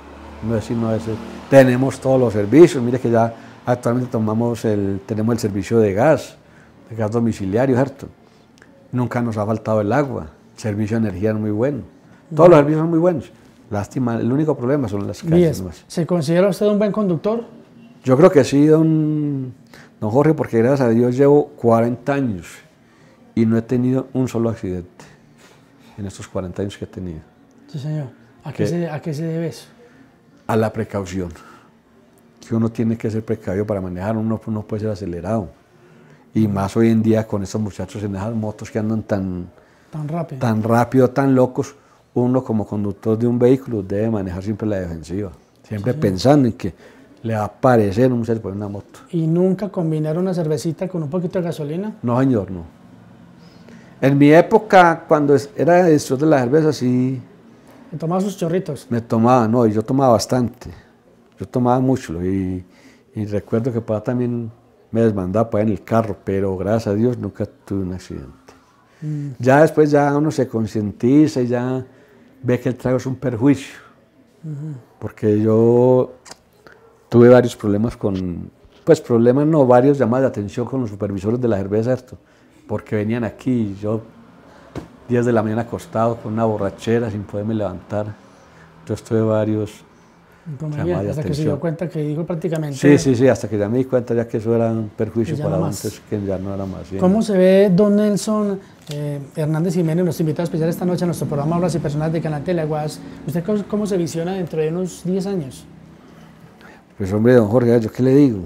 Speaker 3: Tenemos todos los servicios, mire que ya actualmente tenemos el servicio de gas domiciliario, ¿cierto? Nunca nos ha faltado el agua, el servicio de energía es muy bueno, todos los servicios son muy buenos. Lástima, el único problema son las calles.
Speaker 2: Vías.
Speaker 3: Nomás.
Speaker 2: ¿Se considera usted un buen conductor?
Speaker 3: Yo creo que sí, don Jorge, porque gracias a Dios llevo 40 años y no he tenido un solo accidente en estos 40 años que he tenido.
Speaker 2: Sí, señor. ¿A
Speaker 3: ¿Qué?
Speaker 2: qué se debe eso?
Speaker 3: A la precaución, que uno tiene que ser precavido para manejar, uno no puede ser acelerado. Y más hoy en día con estos muchachos en esas motos que andan
Speaker 2: Tan rápido.
Speaker 3: tan locos, uno como conductor de un vehículo debe manejar siempre la defensiva, siempre pensando en que le va a aparecer un ser por una moto.
Speaker 2: ¿Y nunca combinar una cervecita con un poquito de gasolina?
Speaker 3: No, señor, no. En mi época, cuando era después de la cerveza, sí
Speaker 2: ¿Me tomaba sus chorritos?
Speaker 3: me tomaba, no, y yo tomaba bastante, yo tomaba mucho, y recuerdo que papá también me desmandaba para en el carro, pero gracias a Dios nunca tuve un accidente. Ya después ya uno se concientiza y ya ve que el trago es un perjuicio, porque yo tuve varios problemas varios llamadas de atención con los supervisores de la cerveza, ¿cierto? Porque venían aquí, yo 10 de la mañana acostado con una borrachera sin poderme levantar. Entonces tuve varios llamadas de
Speaker 2: Hasta que se
Speaker 3: atención.
Speaker 2: dio cuenta que dijo prácticamente...
Speaker 3: Sí, hasta que ya me di cuenta ya que eso era un perjuicio
Speaker 2: Que ya
Speaker 3: para
Speaker 2: no
Speaker 3: uno,
Speaker 2: más.
Speaker 3: entonces que ya no era más. Bien.
Speaker 2: ¿Cómo se ve don Nelson Hernández Jiménez, nuestro invitado especial esta noche a nuestro programa Obras y Personas de Canal Teleaguas? ¿Usted cómo se visiona dentro de unos 10 años?
Speaker 3: Pues hombre, don Jorge, ¿yo qué le digo?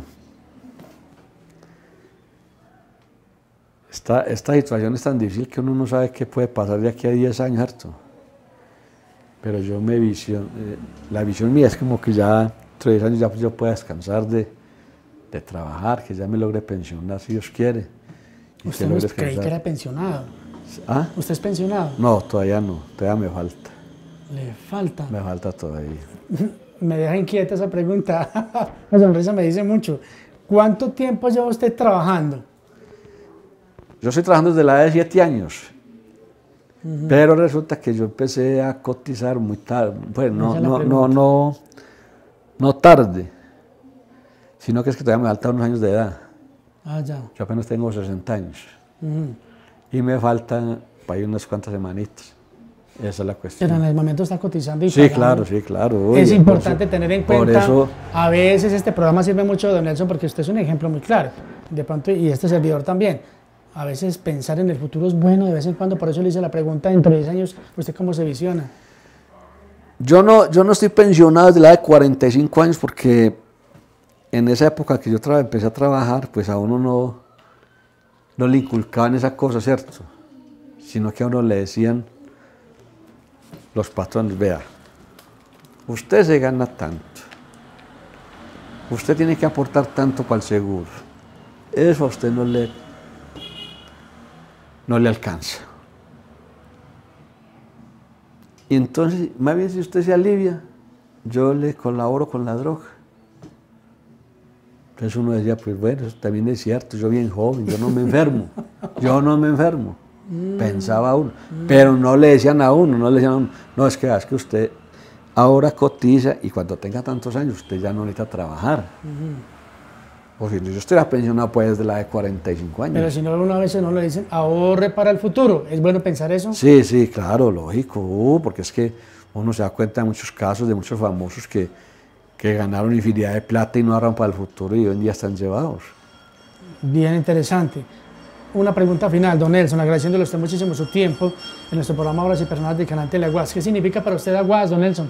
Speaker 3: Esta situación es tan difícil que uno no sabe qué puede pasar de aquí a 10 años, ¿cierto? Pero yo la visión mía es como que ya dentro de 10 años ya yo pueda descansar de trabajar, que ya me logre pensionar si Dios quiere. Y
Speaker 2: ¿Usted
Speaker 3: que
Speaker 2: no
Speaker 3: logre
Speaker 2: creí que
Speaker 3: descansar.
Speaker 2: era pensionado?
Speaker 3: ¿Ah?
Speaker 2: ¿Usted es pensionado?
Speaker 3: No, todavía no, todavía me falta.
Speaker 2: Le falta.
Speaker 3: Me falta todavía.
Speaker 2: Me deja inquieta esa pregunta. La sonrisa me dice mucho. ¿Cuánto tiempo lleva usted trabajando?
Speaker 3: Yo estoy trabajando desde la edad de 7 años, pero resulta que yo empecé a cotizar muy tarde, pues
Speaker 2: Esa es la pregunta.
Speaker 3: no tarde, sino que es que todavía me faltan unos años de edad.
Speaker 2: Ah, ya.
Speaker 3: Yo apenas tengo 60 años
Speaker 2: Ujú.
Speaker 3: y me faltan para ahí unas cuantas semanitas. Esa es la cuestión.
Speaker 2: Pero en el momento está cotizando y
Speaker 3: Sí,
Speaker 2: pagando.
Speaker 3: claro.
Speaker 2: Es
Speaker 3: oye,
Speaker 2: importante
Speaker 3: por
Speaker 2: tener en
Speaker 3: por
Speaker 2: cuenta,
Speaker 3: eso,
Speaker 2: a veces este programa sirve mucho, don Nelson, porque usted es un ejemplo muy claro, de pronto, y este servidor también. A veces pensar en el futuro es bueno de vez en cuando, por eso le hice la pregunta, dentro de 10 años, ¿usted cómo se visiona?
Speaker 3: yo no estoy pensionado desde la edad de 45 años porque en esa época que yo empecé a trabajar, pues a uno no le inculcaban esa cosa, ¿cierto? Sino que a uno le decían los patrones, vea, usted se gana tanto, usted tiene que aportar tanto para el seguro, eso a usted no le alcanza. Y entonces, más bien si usted se alivia, yo le colaboro con la droga. Entonces uno decía, pues bueno, eso también es cierto, yo bien joven, yo no me enfermo, yo no me enfermo, pensaba uno, pero no le decían a uno, no, es que usted ahora cotiza y cuando tenga tantos años usted ya no necesita trabajar. Porque yo estoy pensionado pues desde la de 45 años.
Speaker 2: Pero si no, alguna vez no le dicen, ahorre para el futuro, ¿es bueno pensar eso?
Speaker 3: Sí, sí, claro, lógico, porque es que uno se da cuenta de muchos casos, de muchos famosos que ganaron infinidad de plata y no ahorran para el futuro y hoy en día están llevados.
Speaker 2: Bien interesante. Una pregunta final, don Nelson, agradeciéndole a usted muchísimo su tiempo en nuestro programa Obras y Personas del canal Teleaguas. ¿Qué significa para usted Aguadas, don Nelson?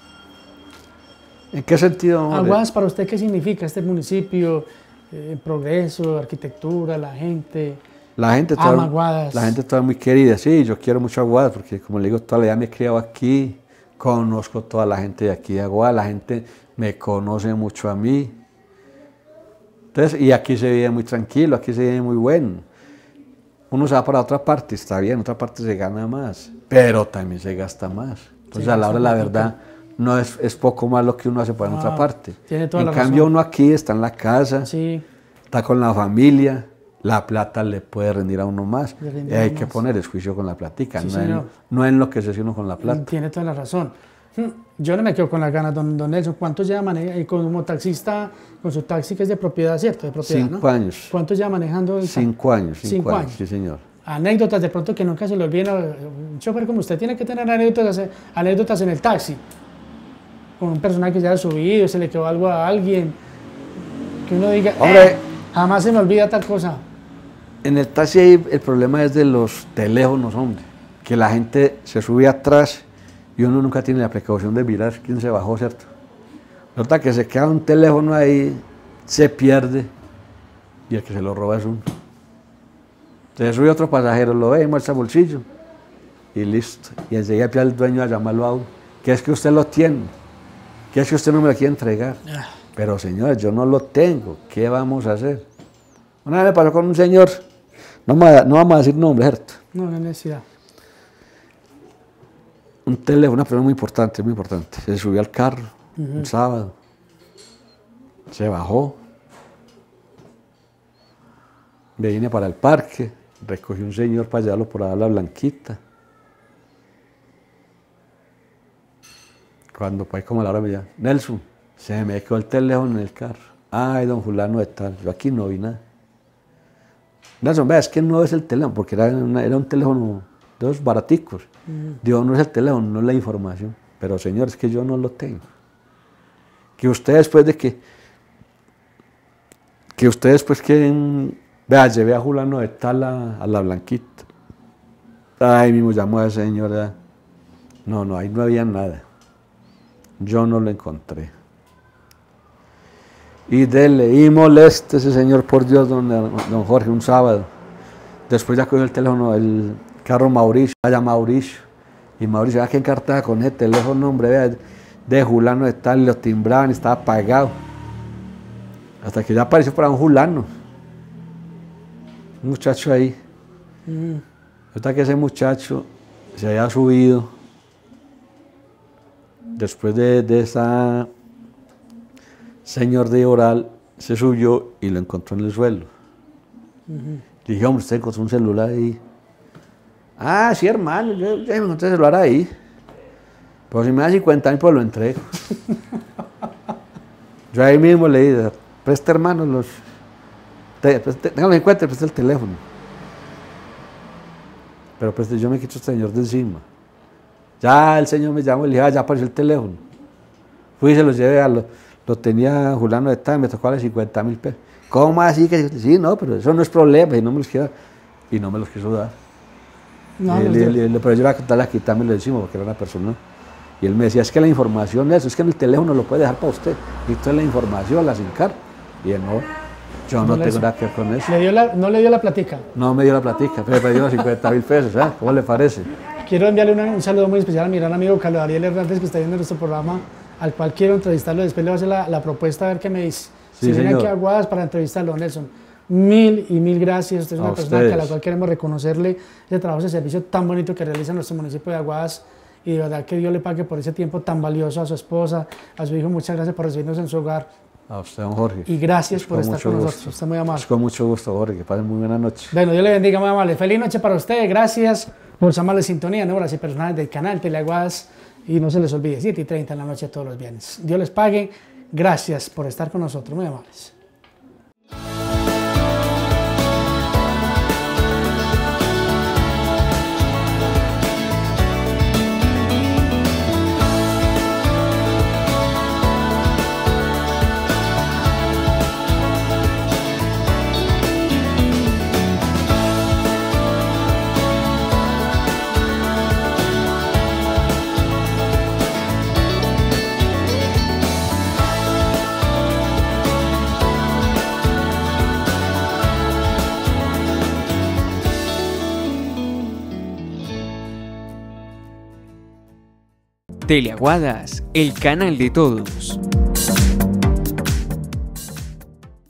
Speaker 3: ¿En qué sentido, hombre?
Speaker 2: Aguadas, para usted, ¿qué significa este municipio? Progreso, arquitectura, la gente ama Aguadas.
Speaker 3: La gente toda muy querida, sí, yo quiero mucho Aguadas porque como le digo, toda la vida me he criado aquí, conozco toda la gente de aquí de Aguadas, la gente me conoce mucho a mí. Entonces, y aquí se vive muy tranquilo, aquí se vive muy bueno. Uno se va para otra parte, está bien, en otra parte se gana más, pero también se gasta más. Entonces, a la hora de la verdad, no es poco más lo que uno hace para en otra parte.
Speaker 2: Tiene toda
Speaker 3: en
Speaker 2: la
Speaker 3: cambio,
Speaker 2: razón.
Speaker 3: uno aquí está en la casa,
Speaker 2: sí,
Speaker 3: está con la familia, la plata le puede rendir a uno más. Y hay que
Speaker 2: más.
Speaker 3: poner juicio con la platica,
Speaker 2: Sí,
Speaker 3: no enloquecerse uno con la plata.
Speaker 2: Tiene toda la razón. Yo no me quedo con las ganas, don Nelson. ¿Cuánto lleva manejando como taxista, con su taxi que es de propiedad, cierto? De propiedad,
Speaker 3: 5 años.
Speaker 2: ¿Cuánto lleva manejando?
Speaker 3: 5 años,
Speaker 2: 5 años,
Speaker 3: sí señor.
Speaker 2: Anécdotas de pronto que nunca se le olviden. Un chofer como usted tiene que tener anécdotas en el taxi. Con un personaje que se haya subido, se le quedó algo a alguien. Que uno diga,
Speaker 3: hombre,
Speaker 2: jamás se me olvida tal cosa.
Speaker 3: En el taxi el problema es de los teléfonos, hombre. Que la gente se sube atrás y uno nunca tiene la precaución de mirar quién se bajó, ¿cierto? Nota que se queda un teléfono ahí, se pierde y el que se lo roba es uno. Se sube otro pasajero, lo ve, muestra el bolsillo y listo. Y enseguida empieza el dueño a llamarlo a uno. ¿Qué es que usted lo tiene? ¿Qué es que usted no me lo quiere entregar? Pero señores, yo no lo tengo, ¿qué vamos a hacer? Una vez me pasó con un señor, no vamos a decir nombre, ¿cierto?
Speaker 2: No, no hay necesidad.
Speaker 3: Un teléfono, una persona muy importante, muy importante. Se subió al carro un sábado, se bajó, me vine para el parque, recogí un señor para llevarlo por la Blanquita. Cuando pues como a la hora me llama, Nelson, se me quedó el teléfono en el carro. Ay, don fulano de tal, yo aquí no vi nada. Nelson, vea, es que no es el teléfono, porque era un teléfono de esos baraticos. Digo, no es el teléfono, no es la información. Pero señor, es que yo no lo tengo. Que ustedes después de que ustedes pues quieren, vea, llevé a fulano de tal a la Blanquita. Ay, mismo llamó a esa señora. No, ahí no había nada. Yo no lo encontré. Y dele, y moleste ese señor, por Dios, don Jorge, un sábado. Después ya cogió el teléfono, el carro Mauricio, allá Mauricio. Y Mauricio, ¿a qué encartaba con ese teléfono, hombre? Vea, de Julano de tal, lo timbraban y estaba apagado. Hasta que ya apareció para un Julano. Un muchacho ahí. Hasta que ese muchacho se había subido. Después de esa señor de Oral, se subió y lo encontró en el suelo. Le dije, hombre, usted encontró un celular ahí. Ah, sí, hermano, yo me encontré el celular ahí. Pero si me da 50.000, pues lo entrego. Yo ahí mismo le dije, presta, hermano, téngalo en cuenta, presta el teléfono. Pero preste, yo me quito este señor de encima. Ya el señor me llamó y le dije, ya apareció el teléfono. Fui y se lo llevé lo tenía Julano de tal, me tocó darle 50.000 pesos. ¿Cómo así? Sí, no, pero eso no es problema, y no me los quiso dar.
Speaker 2: No,
Speaker 3: Pero yo iba a contarle a quitármelo de encima porque era una persona. Y él me decía, es que la información, eso, es que en el teléfono lo puede dejar para usted. Y toda la información, la sin car. Y él, no, yo no tengo nada que ver con eso.
Speaker 2: ¿No le dio la platica?
Speaker 3: No me dio la platica, pero me dio los 50.000 pesos, ¿sabes? ¿Cómo le parece?
Speaker 2: Quiero enviarle un saludo muy especial a mi gran amigo Carlos Ariel Hernández, que está viendo nuestro programa, al cual quiero entrevistarlo. Después le voy a hacer la propuesta a ver qué me dice.
Speaker 3: Sí,
Speaker 2: si viene
Speaker 3: señor.
Speaker 2: aquí a Aguadas para entrevistarlo, Nelson. Mil gracias. Usted es una persona a la cual queremos reconocerle ese trabajo, ese servicio tan bonito que realiza nuestro municipio de Aguadas. y de verdad que Dios le pague por ese tiempo tan valioso a su esposa, a su hijo. Muchas gracias por recibirnos en su hogar.
Speaker 3: A usted, don Jorge.
Speaker 2: Y gracias
Speaker 3: Es
Speaker 2: por estar
Speaker 3: mucho
Speaker 2: con
Speaker 3: gusto.
Speaker 2: nosotros. Usted es muy amable.
Speaker 3: Es con mucho gusto, Jorge. Que pasen muy buena noche.
Speaker 2: Bueno, Dios le bendiga, muy amable. Feliz noche para ustedes. Gracias por su amable sintonía, ¿no? Horas y personales del canal Teleaguadas. Y no se les olvide, 7:30 en la noche todos los viernes. Dios les pague. Gracias por estar con nosotros. Muy amables.
Speaker 1: Teleaguadas, el canal de todos.